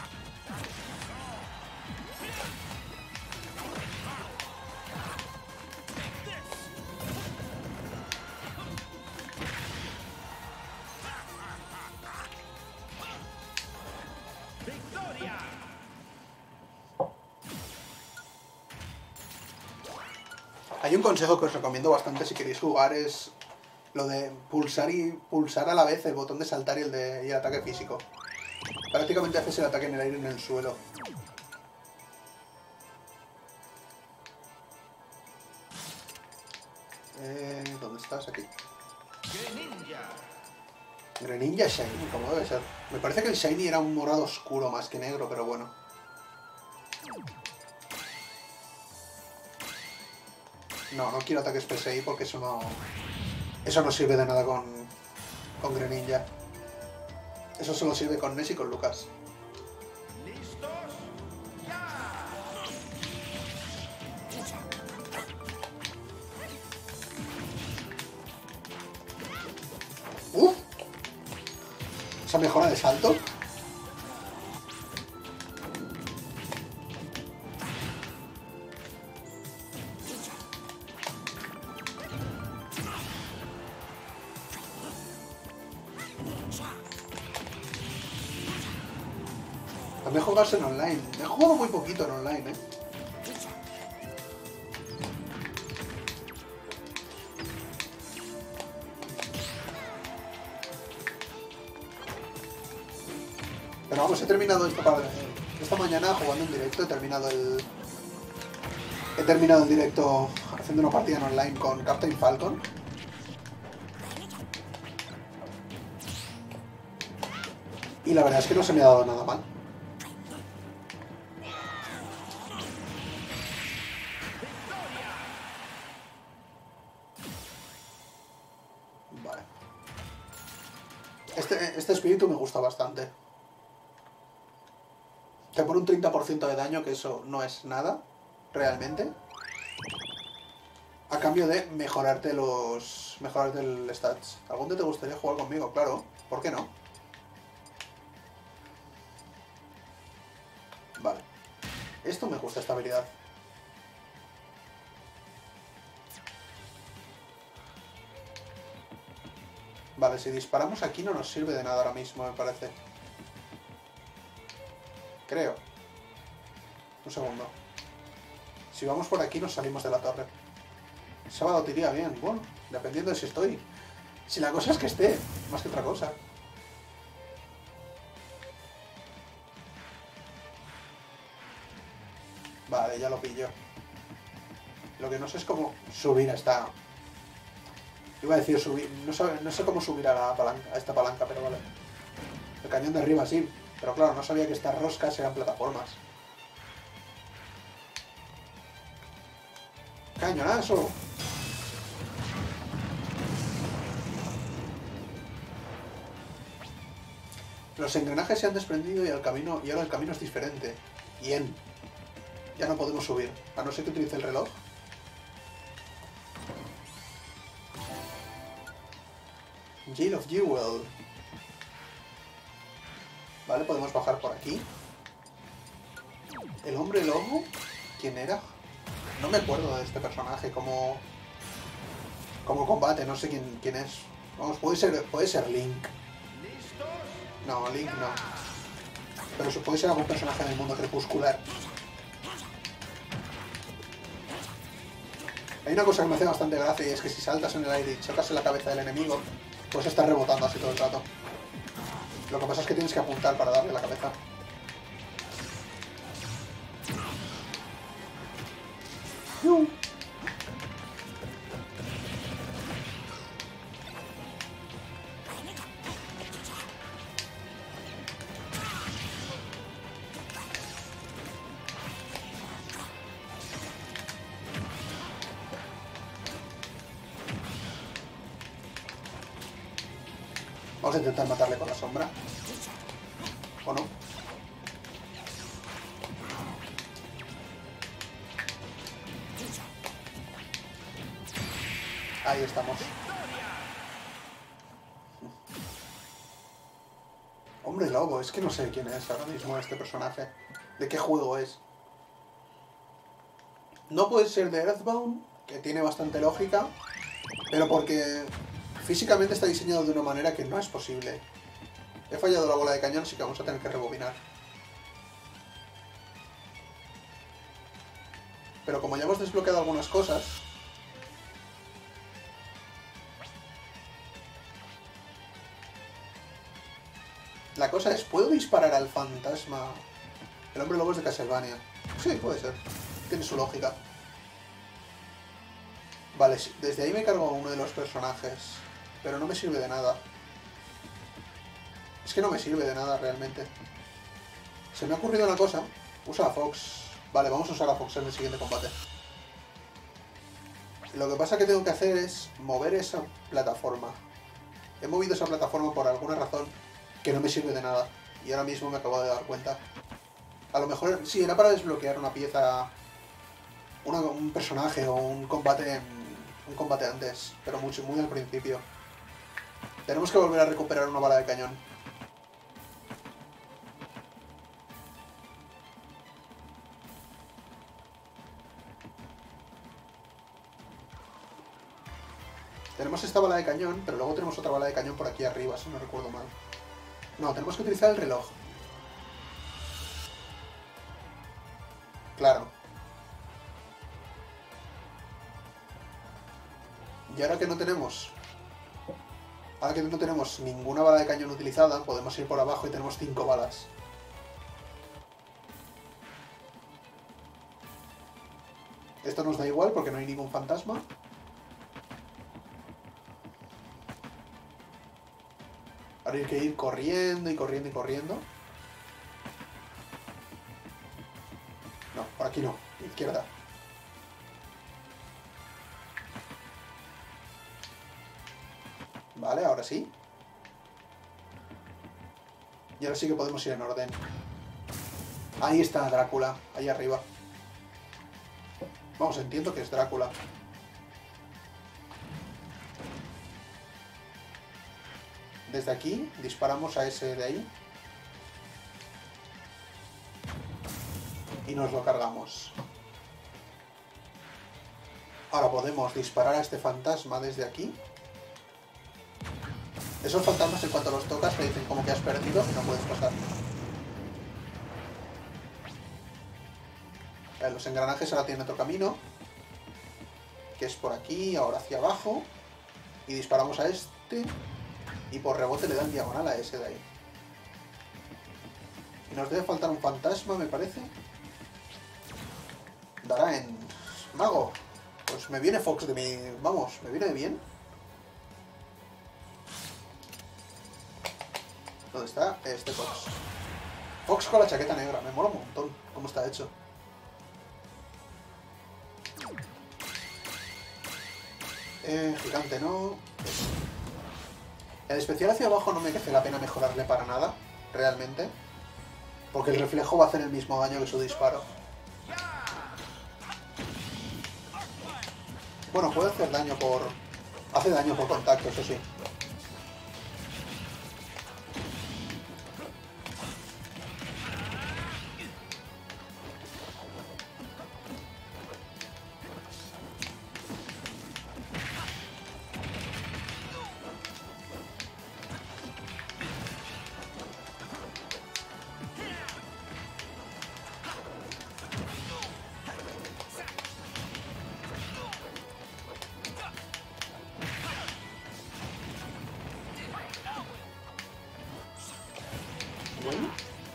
Hay un consejo que os recomiendo bastante si queréis jugar, es lo de pulsar y pulsar a la vez el botón de saltar y el de y el ataque físico. Prácticamente haces el ataque en el aire y en el suelo. Eh, ¿Dónde estás? Aquí. Greninja. Greninja Shiny, como debe ser. Me parece que el Shiny era un morado oscuro más que negro, pero bueno. No, no quiero ataques P S I porque eso no... Eso no sirve de nada con... Con Greninja. Eso solo sirve con Ness y con Lucas. ¿Listos? ¡Ya! ¡Uf! Esa mejora de salto. También jugarse en online. He jugado muy poquito en online, eh. Pero vamos, he terminado esto para... Esta mañana jugando en directo he terminado el... He terminado el directo haciendo una partida en online con Captain Falcon. Y la verdad es que no se me ha dado nada mal. Vale. Este, este espíritu me gusta bastante. Te pone un treinta por ciento de daño, que eso no es nada, realmente. A cambio de mejorarte los... Mejorarte el stats. ¿Algún día te gustaría jugar conmigo? Claro, ¿por qué no? Vale. Esto Esto me gusta, esta habilidad. Vale, si disparamos aquí no nos sirve de nada ahora mismo, me parece. Creo. Un segundo. Si vamos por aquí nos salimos de la torre. Sábado te iría bien. Bueno, dependiendo de si estoy. Si la cosa es que esté, más que otra cosa. Vale, ya lo pillo. Lo que no sé es cómo subir a esta... Iba a decir subir... No sé, no sé cómo subir a, la palanca, a esta palanca, pero vale. El cañón de arriba sí. Pero claro, no sabía que estas roscas eran plataformas. ¡Cañonazo! Los engranajes se han desprendido y, el camino, y ahora el camino es diferente. Bien. Ya no podemos subir, a no ser que utilice el reloj. Jail of Jewel. Vale, podemos bajar por aquí. ¿El hombre lobo? ¿Quién era? No me acuerdo de este personaje como... Como combate, no sé quién, quién es. Vamos, puede ser, puede ser Link. No, Link no. Pero puede ser algún personaje del mundo crepuscular. Hay una cosa que me hace bastante gracia y es que si saltas en el aire y chocas en la cabeza del enemigo, pues está rebotando así todo el rato. Lo que pasa es que tienes que apuntar para darle la cabeza. ¡Yu! Vamos a intentar matarle con la sombra. ¿O no? Ahí estamos. Hombre lobo, es que no sé quién es ahora mismo este personaje. ¿De qué juego es? No puede ser de Earthbound, que tiene bastante lógica, pero porque físicamente está diseñado de una manera que no es posible. He fallado la bola de cañón, así que vamos a tener que rebobinar. Pero como ya hemos desbloqueado algunas cosas... La cosa es, ¿puedo disparar al fantasma? El hombre lobo es de Castlevania. Sí, puede ser. Tiene su lógica. Vale, desde ahí me cargo a uno de los personajes. Pero no me sirve de nada. Es que no me sirve de nada realmente. Se me ha ocurrido una cosa. Usa a Fox. Vale, vamos a usar a Fox en el siguiente combate. Lo que pasa que tengo que hacer es mover esa plataforma. He movido esa plataforma por alguna razón que no me sirve de nada. Y ahora mismo me acabo de dar cuenta. A lo mejor sí, era para desbloquear una pieza... Una, un personaje o un combate... Un combate antes, pero mucho, muy al principio. Tenemos que volver a recuperar una bala de cañón. Tenemos esta bala de cañón, pero luego tenemos otra bala de cañón por aquí arriba, si no recuerdo mal. No, tenemos que utilizar el reloj. Claro. Y ahora que no tenemos... Ahora que no tenemos ninguna bala de cañón utilizada, podemos ir por abajo y tenemos cinco balas. Esto nos da igual porque no hay ningún fantasma. Ahora hay que ir corriendo y corriendo y corriendo. No, por aquí no. Izquierda. Vale, ahora sí. Y ahora sí que podemos ir en orden. Ahí está Drácula, ahí arriba. Vamos, entiendo que es Drácula. Desde aquí disparamos a ese de ahí. Y nos lo cargamos. Ahora podemos disparar a este fantasma desde aquí. Esos fantasmas en cuanto los tocas te dicen como que has perdido y no puedes pasar. Eh, los engranajes ahora tienen otro camino. Que es por aquí, ahora hacia abajo. Y disparamos a este. Y por rebote le dan diagonal a ese de ahí. Y nos debe faltar un fantasma, me parece. Dará en... Mago. Pues me viene Fox de mi... Vamos, me viene bien. ¿Dónde está? Este Fox. Fox con la chaqueta negra. Me mola un montón cómo está hecho. Eh, gigante no. El especial hacia abajo no me merece la pena mejorarle para nada. Realmente. Porque el reflejo va a hacer el mismo daño que su disparo. Bueno, puede hacer daño por... Hace daño por contacto, eso sí. Bueno.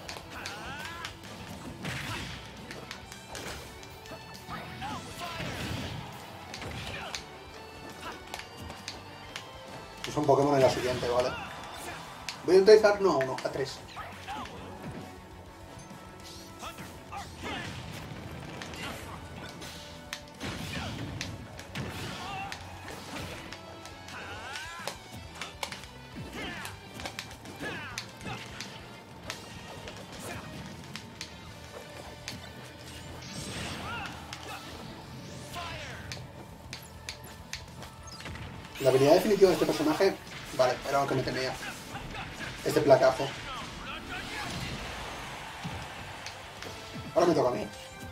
Es un Pokémon en la siguiente, ¿vale? Voy a utilizar no a uno, a tres. La habilidad definitiva de este personaje, vale, era lo que me temía. Este placazo. Ahora me toca a mí.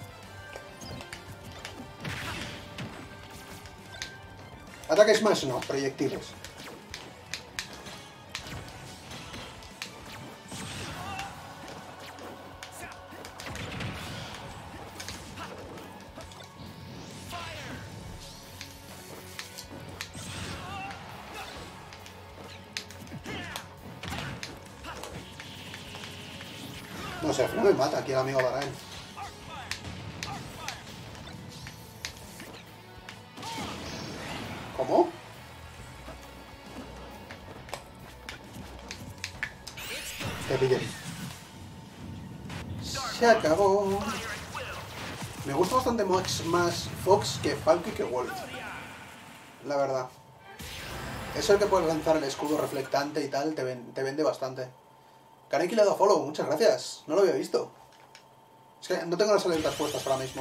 Ataques más, no, proyectiles. No sé, no me mata aquí el amigo Darain. ¿Cómo? Te pillé. Se acabó. Me gusta bastante más, más Fox que Falco y que Wolf. La verdad. Eso de que puedes lanzar el escudo reflectante y tal, te, ven, te vende bastante. Kaneki le ha dado follow, muchas gracias. No lo había visto. Es que no tengo las alertas puestas ahora mismo.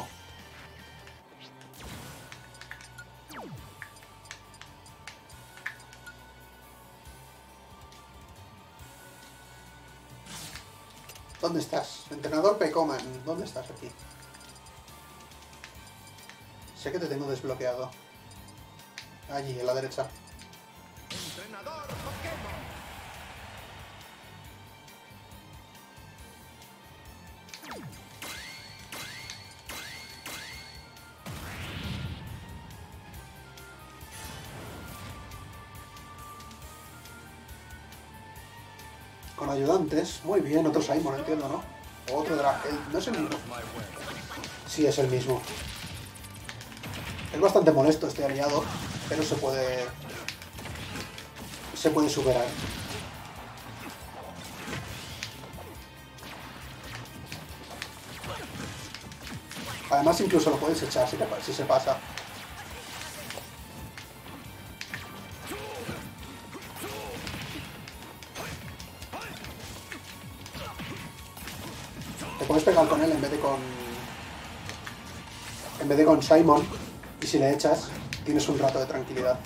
¿Dónde estás? Entrenador Pecoman, ¿dónde estás aquí? Sé que te tengo desbloqueado. Allí, en la derecha. Entrenador Pokémon. Con ayudantes. Muy bien, otro Simon, entiendo, ¿no? O otro Drag. No es el mismo. Sí, es el mismo. Es bastante molesto este aliado, pero se puede... Se puede superar. Además, incluso lo puedes echar si, te, si se pasa. Te puedes pegar con él en vez de con... En vez de con Simon. Y si le echas, tienes un rato de tranquilidad.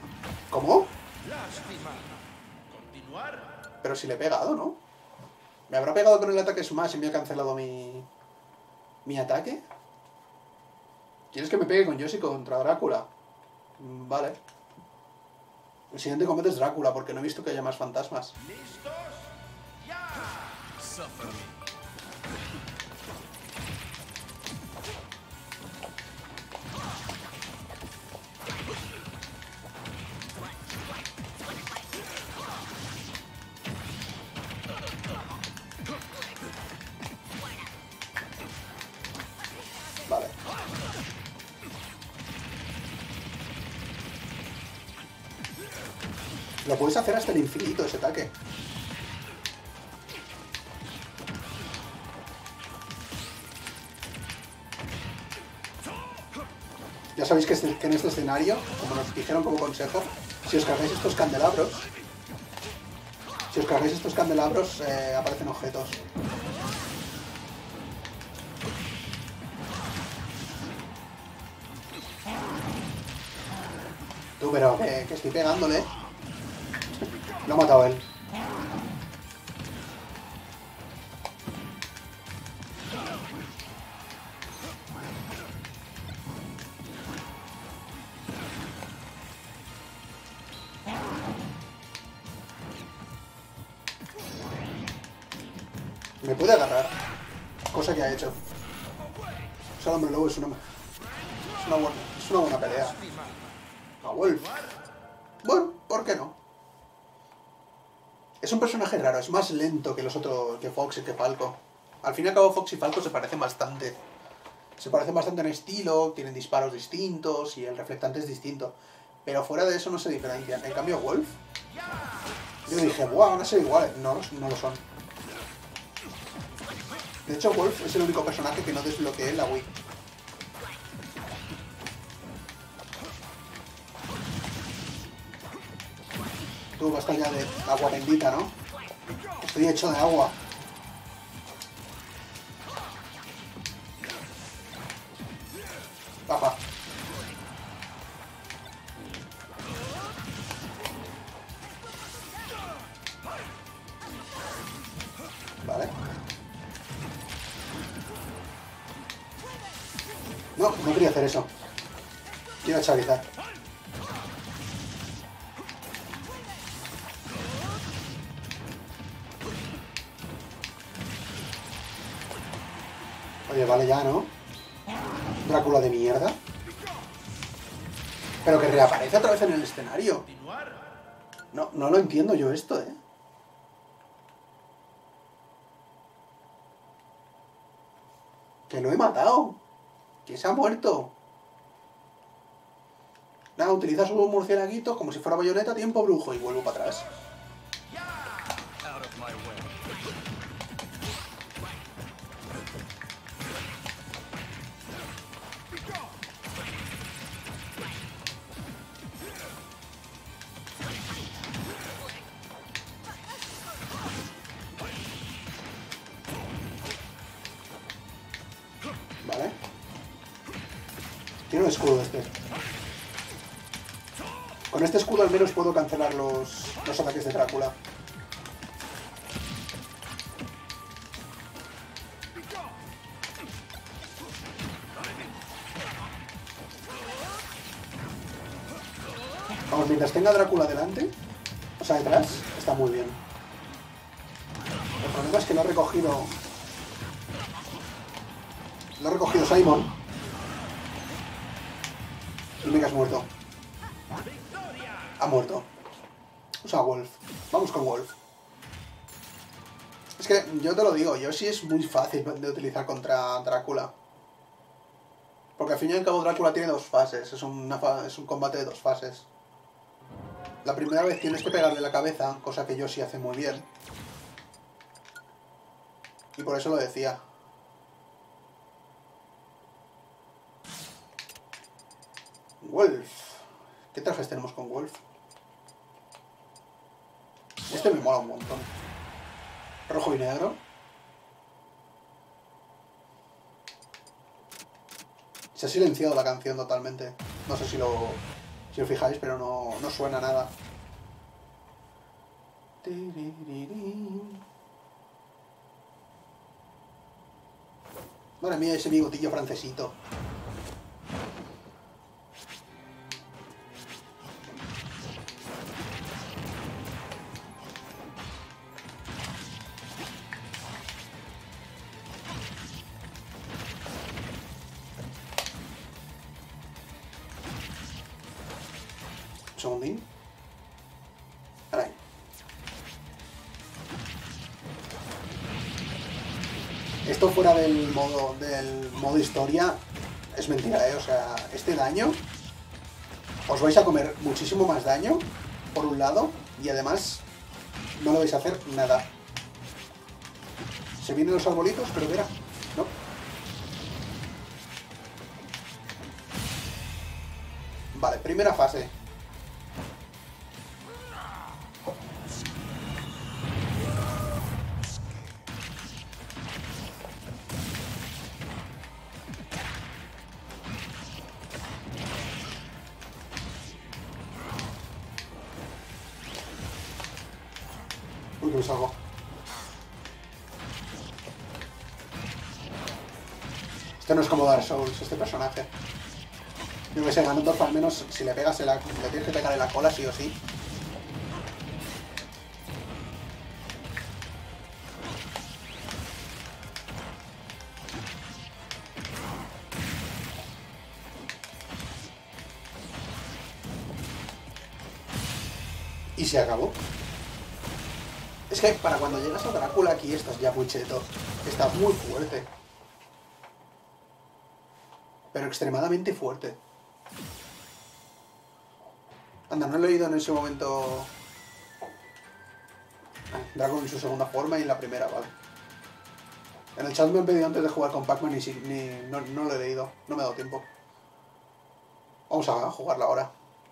¿Cómo? Lástima. Continuar. Pero si le he pegado, ¿no? ¿Me habrá pegado con el ataque Smash y me ha cancelado mi... mi ataque? ¿Quieres que me pegue con Yoshi contra Drácula? Mm, Vale. El siguiente combate es Drácula, porque no he visto que haya más fantasmas. ¿Listos? ¡Ya! Suffer me. Vale. Lo puedes hacer hasta el infinito, ese ataque. Ya sabéis que, este, que en este escenario, como nos dijeron como consejo, si os cargáis estos candelabros, si os cargáis estos candelabros, eh, aparecen objetos. Tú, pero que, que estoy pegándole. Lo ha matado él. Me puede agarrar. Cosa que ha hecho. O sea, el hombre lobo es una, es una, buena, es una buena pelea. A Wolf. Bueno, ¿por qué no? Es un personaje raro, es más lento que los otros, que Fox y que Falco. Al fin y al cabo, Fox y Falco se parecen bastante. Se parecen bastante en estilo, tienen disparos distintos y el reflectante es distinto. Pero fuera de eso no se diferencian. En cambio, Wolf... Yo dije, wow, van a ser iguales. No, no lo son. De hecho, Wolf es el único personaje que no desbloqueé en la Wii. Tú, basta ya de agua bendita, ¿no? Estoy hecho de agua. Papá. Vale. No, no quería hacer eso. Quiero Charizard. Oye, vale ya, ¿no? Drácula de mierda. Pero que reaparece otra vez en el escenario. Continuar. No, no lo entiendo yo esto, ¿eh? Que lo he matado. Que se ha muerto. Nada, utiliza sus murciélaguitos como si fuera bayoneta, tiempo brujo y vuelvo para atrás. Out of my way. Vale. Tiene un escudo este. Con este escudo al menos puedo cancelar los, los ataques de Drácula. Vamos, mientras tenga Drácula delante, o sea, detrás, está muy bien. El problema es que no he recogido... No he recogido Simon. Y Mega has muerto. Ha muerto. O sea, Wolf. Vamos con Wolf. Es que, yo te lo digo, Yoshi es muy fácil de utilizar contra Drácula. Porque al fin y al cabo Drácula tiene dos fases. Es, una fa es un combate de dos fases. La primera vez tienes que pegarle la cabeza, cosa que Yoshi hace muy bien. Y por eso lo decía. Wolf. ¿Qué trajes tenemos con Wolf? Este me mola un montón. Rojo y negro. Se ha silenciado la canción totalmente. No sé si lo, si os fijáis, pero no, no suena nada. Madre mía, ese bigotillo francesito. Un segundín. Ahora ahí. Esto fuera del modo del modo historia es mentira, ¿eh? O sea, este daño os vais a comer muchísimo más daño, por un lado, y además no lo vais a hacer nada. Se vienen los arbolitos, pero verá, ¿no? Vale, primera fase. Uy, que me salgo. Esto no es como Dark Souls, este personaje. Yo que sé, Ganondorf al menos si le pegas en la, le tienes que pegar en la cola sí o sí. Y se acabó. Es que para cuando llegas a Drácula aquí estás ya muy cheto. Estás muy fuerte. Pero extremadamente fuerte. Anda, no he leído en ese momento... Ah, Drácula en su segunda forma y en la primera, vale. En el chat me han pedido antes de jugar con Pac-Man y si, ni, no, no lo he leído. No me ha dado tiempo. Vamos a jugarla ahora.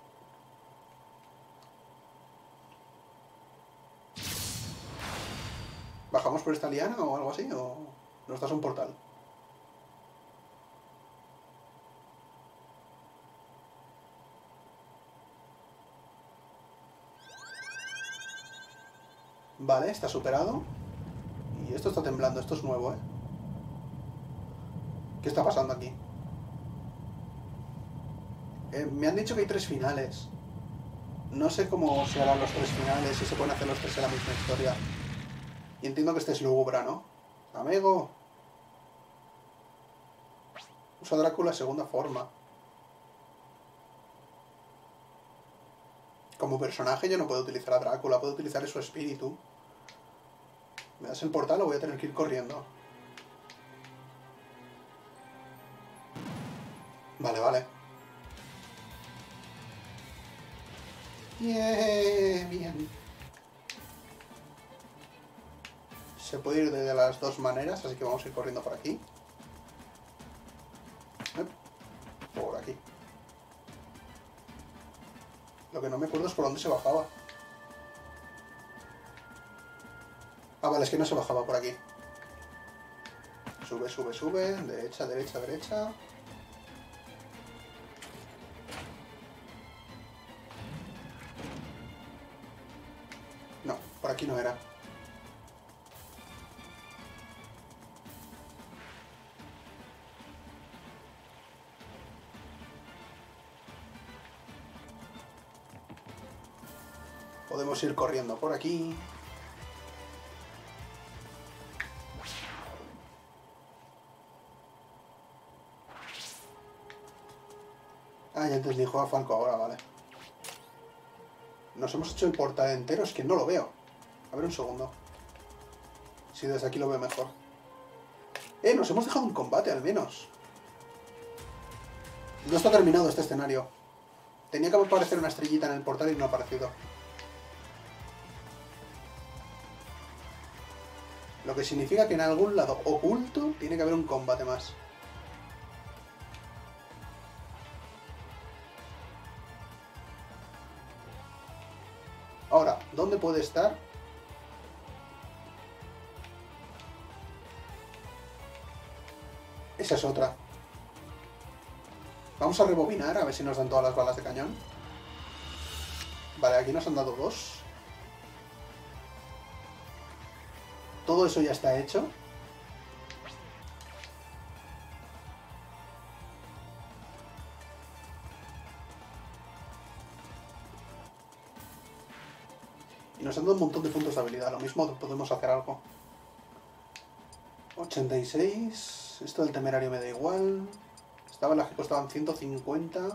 ¿Bajamos por esta liana o algo así? ¿O nos das un portal? Vale, está superado. Y esto está temblando, esto es nuevo, ¿eh? ¿Qué está pasando aquí? Eh, me han dicho que hay tres finales. No sé cómo se harán los tres finales, si se pueden hacer los tres en la misma historia. Y entiendo que este es lúgubre, ¿no? Amigo. Usa Drácula segunda forma. Como personaje yo no puedo utilizar a Drácula, puedo utilizar su espíritu. ¿Me das el portal o voy a tener que ir corriendo? Vale, vale. Yeah, bien. Se puede ir de las dos maneras, así que vamos a ir corriendo por aquí. Por aquí. Lo que no me acuerdo es por dónde se bajaba. Ah, vale, es que no se bajaba por aquí. Sube, sube, sube. Derecha, derecha, derecha. No, por aquí no era. Podemos ir corriendo por aquí. Ah, ya entendí, juega Falco ahora, vale. Nos hemos hecho el portal entero, es que no lo veo. A ver un segundo. Si desde aquí lo veo mejor. Eh, nos hemos dejado un combate al menos. No está terminado este escenario. Tenía que aparecer una estrellita en el portal y no ha aparecido. Lo que significa que en algún lado oculto tiene que haber un combate más. Ahora, ¿dónde puede estar? Esa es otra. Vamos a rebobinar a ver si nos dan todas las balas de cañón. Vale, aquí nos han dado dos. Todo eso ya está hecho. Y nos han dado un montón de puntos de habilidad. Lo mismo podemos hacer algo. ochenta y seis. Esto del temerario me da igual. Estaban las que costaban ciento cincuenta.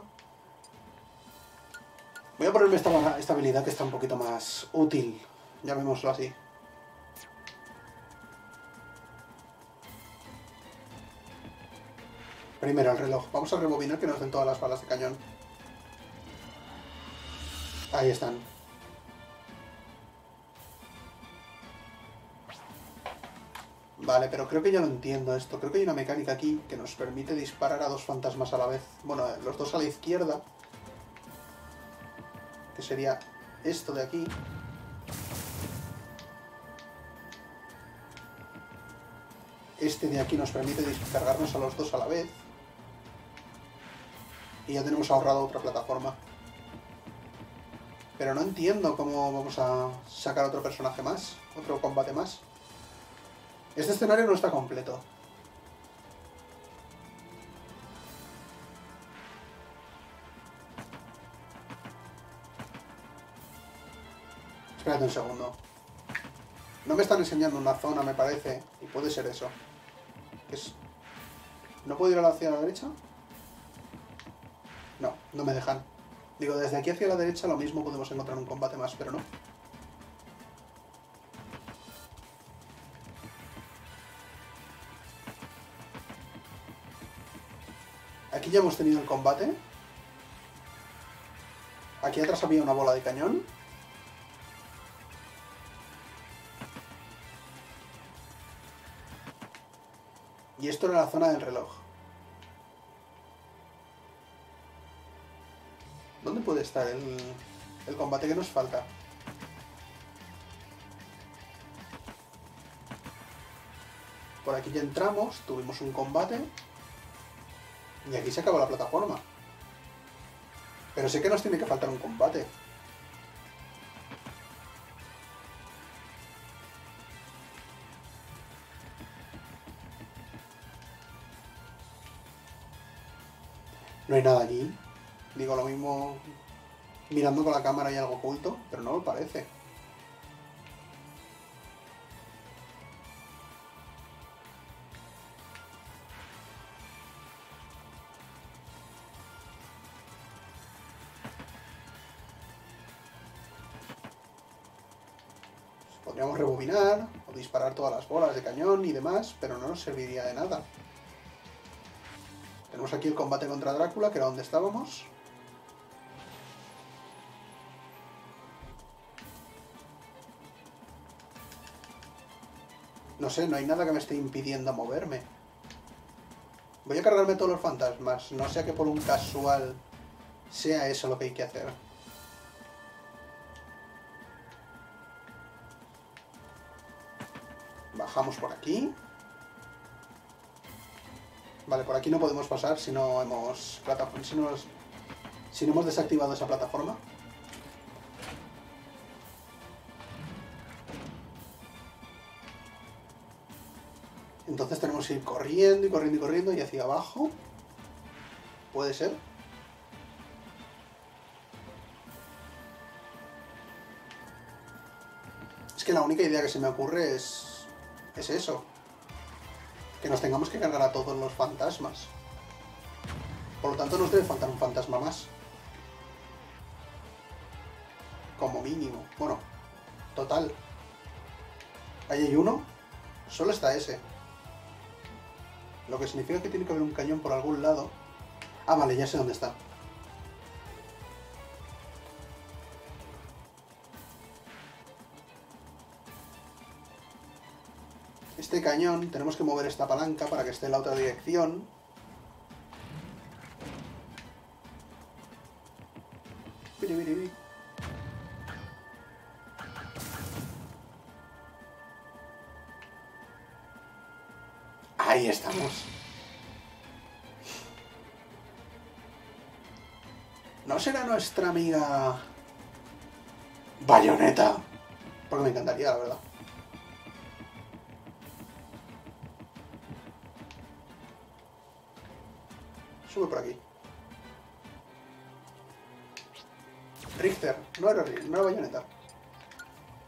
Voy a ponerme esta, esta habilidad que está un poquito más útil. Llamémoslo así. Primero el reloj. Vamos a rebobinar que nos den todas las balas de cañón. Ahí están. Vale, pero creo que ya lo entiendo esto. Creo que hay una mecánica aquí que nos permite disparar a dos fantasmas a la vez. Bueno, los dos a la izquierda. Que sería esto de aquí. Este de aquí nos permite descargarnos a los dos a la vez. Y ya tenemos ahorrado otra plataforma. Pero no entiendo cómo vamos a sacar otro personaje más. Otro combate más. Este escenario no está completo. Espérate un segundo. No me están enseñando una zona, me parece. Y puede ser eso. Es... ¿No puedo ir hacia la derecha? No, no me dejan. Digo, desde aquí hacia la derecha lo mismo podemos encontrar un combate más, pero no. Aquí ya hemos tenido el combate. Aquí atrás había una bola de cañón. Y esto era la zona del reloj. ¿Dónde puede estar el, el combate que nos falta? Por aquí ya entramos, tuvimos un combate. Y aquí se acaba la plataforma. Pero sé que nos tiene que faltar un combate. No hay nada allí. Digo, lo mismo mirando con la cámara hay algo oculto, pero no lo parece. Podríamos rebobinar o disparar todas las bolas de cañón y demás, pero no nos serviría de nada. Tenemos aquí el combate contra Drácula, que era donde estábamos. No sé, no hay nada que me esté impidiendo moverme. Voy a cargarme todos los fantasmas, no sea que por un casual sea eso lo que hay que hacer. Bajamos por aquí. Vale, por aquí no podemos pasar si no hemos, si no, si no hemos desactivado esa plataforma. Entonces tenemos que ir corriendo y corriendo y corriendo y hacia abajo. ¿Puede ser? Es que la única idea que se me ocurre es... es eso. Que nos tengamos que cargar a todos los fantasmas. Por lo tanto nos debe faltar un fantasma más. Como mínimo. Bueno, total. Ahí hay uno. Solo está ese. Lo que significa que tiene que haber un cañón por algún lado. Ah, vale, ya sé dónde está. Este cañón, tenemos que mover esta palanca para que esté en la otra dirección. Ahí estamos. ¿No será nuestra amiga Bayonetta? Porque me encantaría, la verdad. Sube por aquí. Richter, no era, no era Bayonetta.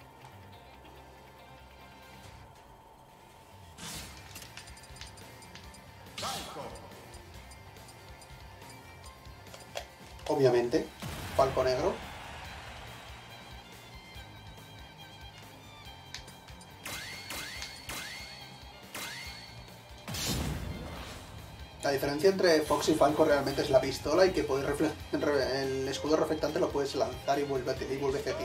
básico negro. La diferencia entre Fox y Falco realmente es la pistola y que puedes refle el escudo reflectante lo puedes lanzar y vuelve, y vuelve hacia ti.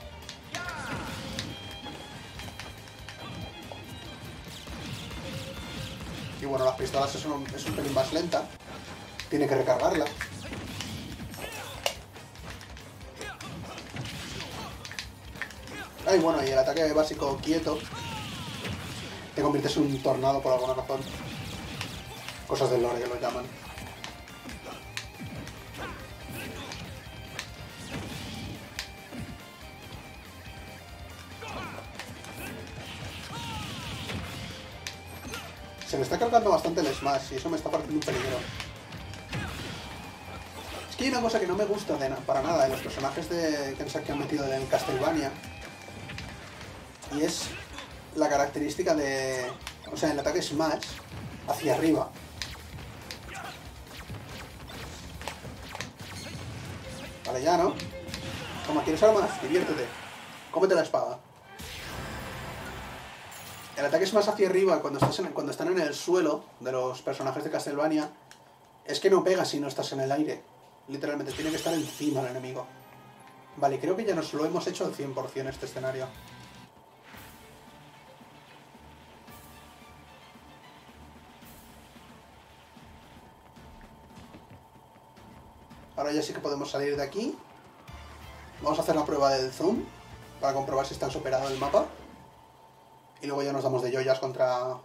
Y bueno, las pistolas es un, es un pelín más lenta. Tiene que recargarla. Ah, y bueno, y el ataque básico quieto te conviertes en un tornado por alguna razón. Cosas del lore que lo llaman. Se me está cargando bastante el Smash y eso me está pareciendo un peligro. Es que hay una cosa que no me gusta de na para nada de los personajes de que se han metido en Castlevania. Y es la característica de... O sea, el ataque Smash hacia arriba. Vale, ya, ¿no? Toma, ¿quieres armas? Diviértete. Cómete la espada. El ataque es más hacia arriba cuando, estás en, cuando están en el suelo de los personajes de Castlevania. Es que no pega si no estás en el aire. Literalmente, tiene que estar encima del enemigo. Vale, creo que ya nos lo hemos hecho al cien por cien este escenario. Ahora ya sí que podemos salir de aquí. Vamos a hacer la prueba del zoom para comprobar si está superado el mapa. Y luego ya nos damos de joyas contra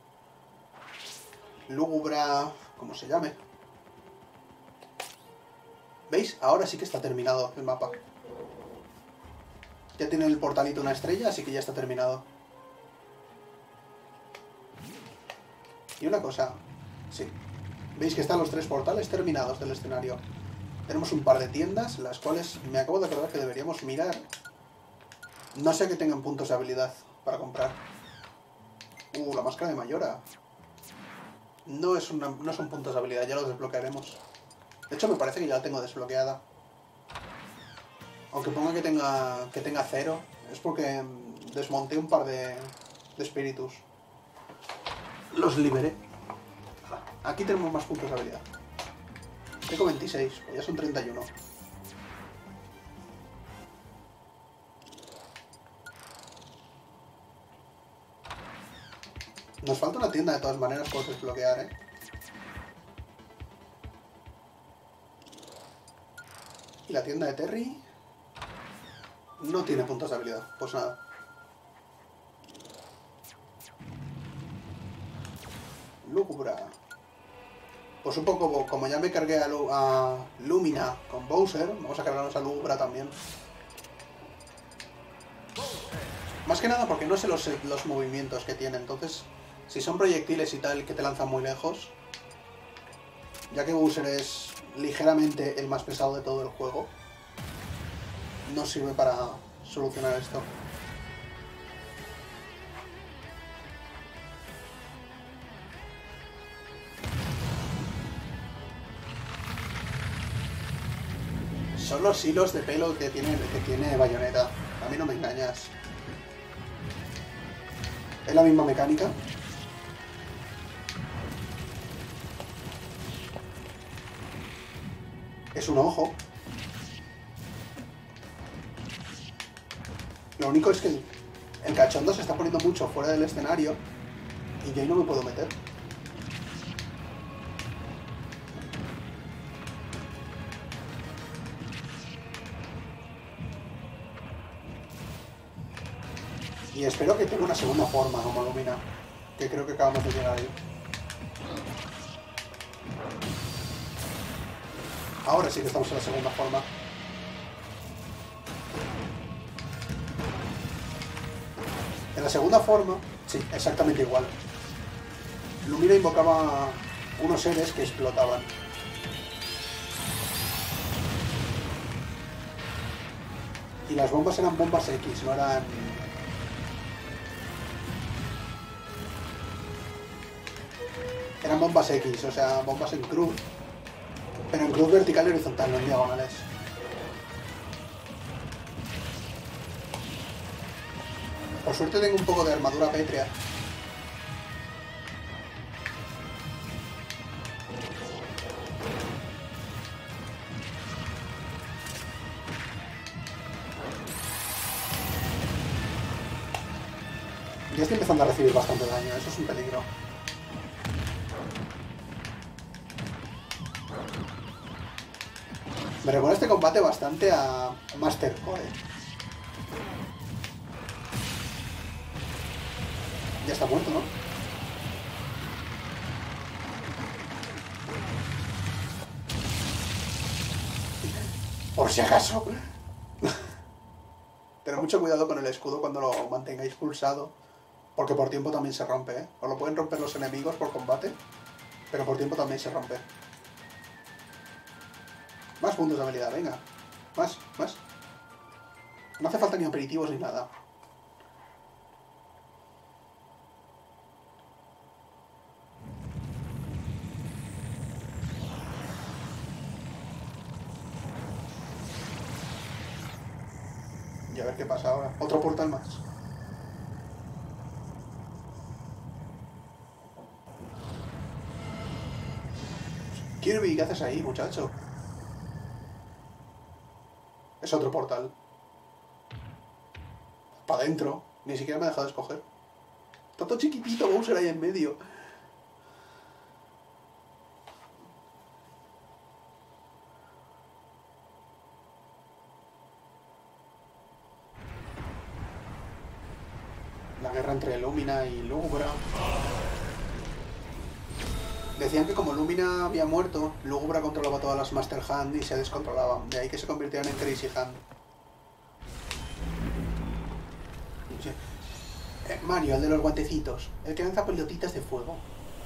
Lúgubra, como se llame. ¿Veis? Ahora sí que está terminado el mapa. Ya tiene el portalito una estrella, así que ya está terminado. Y una cosa, sí. ¿Veis que están los tres portales terminados del escenario? Tenemos un par de tiendas, las cuales me acabo de acordar que deberíamos mirar. No sé que tengan puntos de habilidad para comprar. Uh, la máscara de Mayora. No, es una, no son puntos de habilidad, ya los desbloquearemos. De hecho, me parece que ya la tengo desbloqueada. Aunque ponga que tenga, que tenga cero, es porque desmonté un par de, de espíritus. Los liberé. Aquí tenemos más puntos de habilidad. Tengo veintiséis, pues ya son treinta y uno. Nos falta una tienda de todas maneras por desbloquear, ¿eh? Y la tienda de Terry no tiene puntos de habilidad, pues nada. Lúgubra. Pues un poco, como ya me cargué a, Lu a Lumina con Bowser, vamos a cargarnos a Lúgubra también. Más que nada porque no sé los, los movimientos que tiene, entonces si son proyectiles y tal que te lanzan muy lejos, ya que Bowser es ligeramente el más pesado de todo el juego, no sirve para solucionar esto. Son los hilos de pelo que tiene, que tiene Bayonetta. A mí no me engañas. Es la misma mecánica. Es un ojo. Lo único es que el, el cachondo se está poniendo mucho fuera del escenario y yo ahí no me puedo meter. Y espero que tenga una segunda forma como Lumina, que creo que acabamos de llegar ahí. Ahora sí que estamos en la segunda forma. En la segunda forma, sí, exactamente igual. Lumina invocaba unos seres que explotaban. Y las bombas eran bombas X, no eran... Eran bombas X, o sea, bombas en cruz. Pero en cruz vertical y horizontal, no en diagonales. Por suerte tengo un poco de armadura pétrea. Ya estoy empezando a recibir bastante daño, eso es un peligro. Me recuerda este combate bastante a Master Core. Ya está muerto, ¿no? Por si acaso. Tened mucho cuidado con el escudo cuando lo mantengáis pulsado. Porque por tiempo también se rompe, ¿eh? O lo pueden romper los enemigos por combate, pero por tiempo también se rompe. Más puntos de habilidad, venga. Más, más. No hace falta ni aperitivos ni nada. Y a ver qué pasa ahora. Otro portal más. Kirby, ¿qué haces ahí, muchacho? Es otro portal. Para adentro. Ni siquiera me ha dejado escoger. Está todo chiquitito Bowser ahí en medio. La guerra entre Lumina y Lúgubra. Decían que como Lumina había muerto, Lúgubra controlaba todas las Master Hand y se descontrolaban. De ahí que se convirtieran en Crazy Hand. Eh, Mario, el de los guantecitos. El que lanza pelotitas de fuego.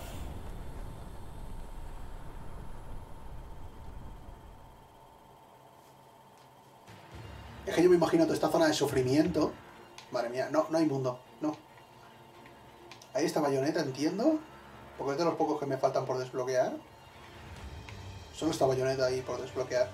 Es que yo me imagino toda esta zona de sufrimiento. Madre mía, no, no hay mundo, no. Ahí está Bayonetta, entiendo. Porque es de los pocos que me faltan por desbloquear. Solo está Bayonetta ahí por desbloquear.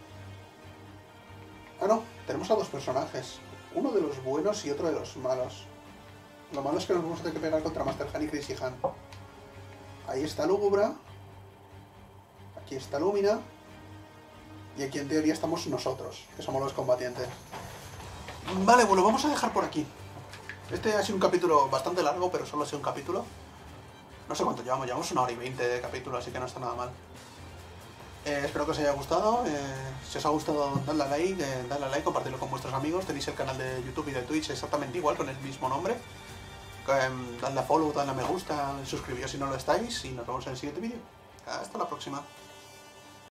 Ah, no. Tenemos a dos personajes. Uno de los buenos y otro de los malos. Lo malo es que nos vamos a tener que pegar contra Master Hand y Crazy Hand. Ahí está Lúgubra. Aquí está Lumina. Y aquí en teoría estamos nosotros, que somos los combatientes. Vale, bueno, vamos a dejar por aquí. Este ha sido un capítulo bastante largo, pero solo ha sido un capítulo. No sé cuánto llevamos, llevamos una hora y veinte de capítulo, así que no está nada mal. Eh, espero que os haya gustado. Eh, si os ha gustado, dadle a like, eh, dadle a like, compartirlo con vuestros amigos. Tenéis el canal de YouTube y de Twitch exactamente igual, con el mismo nombre. Eh, dadle a follow, dadle a me gusta, suscribíos si no lo estáis y nos vemos en el siguiente vídeo. Hasta la próxima.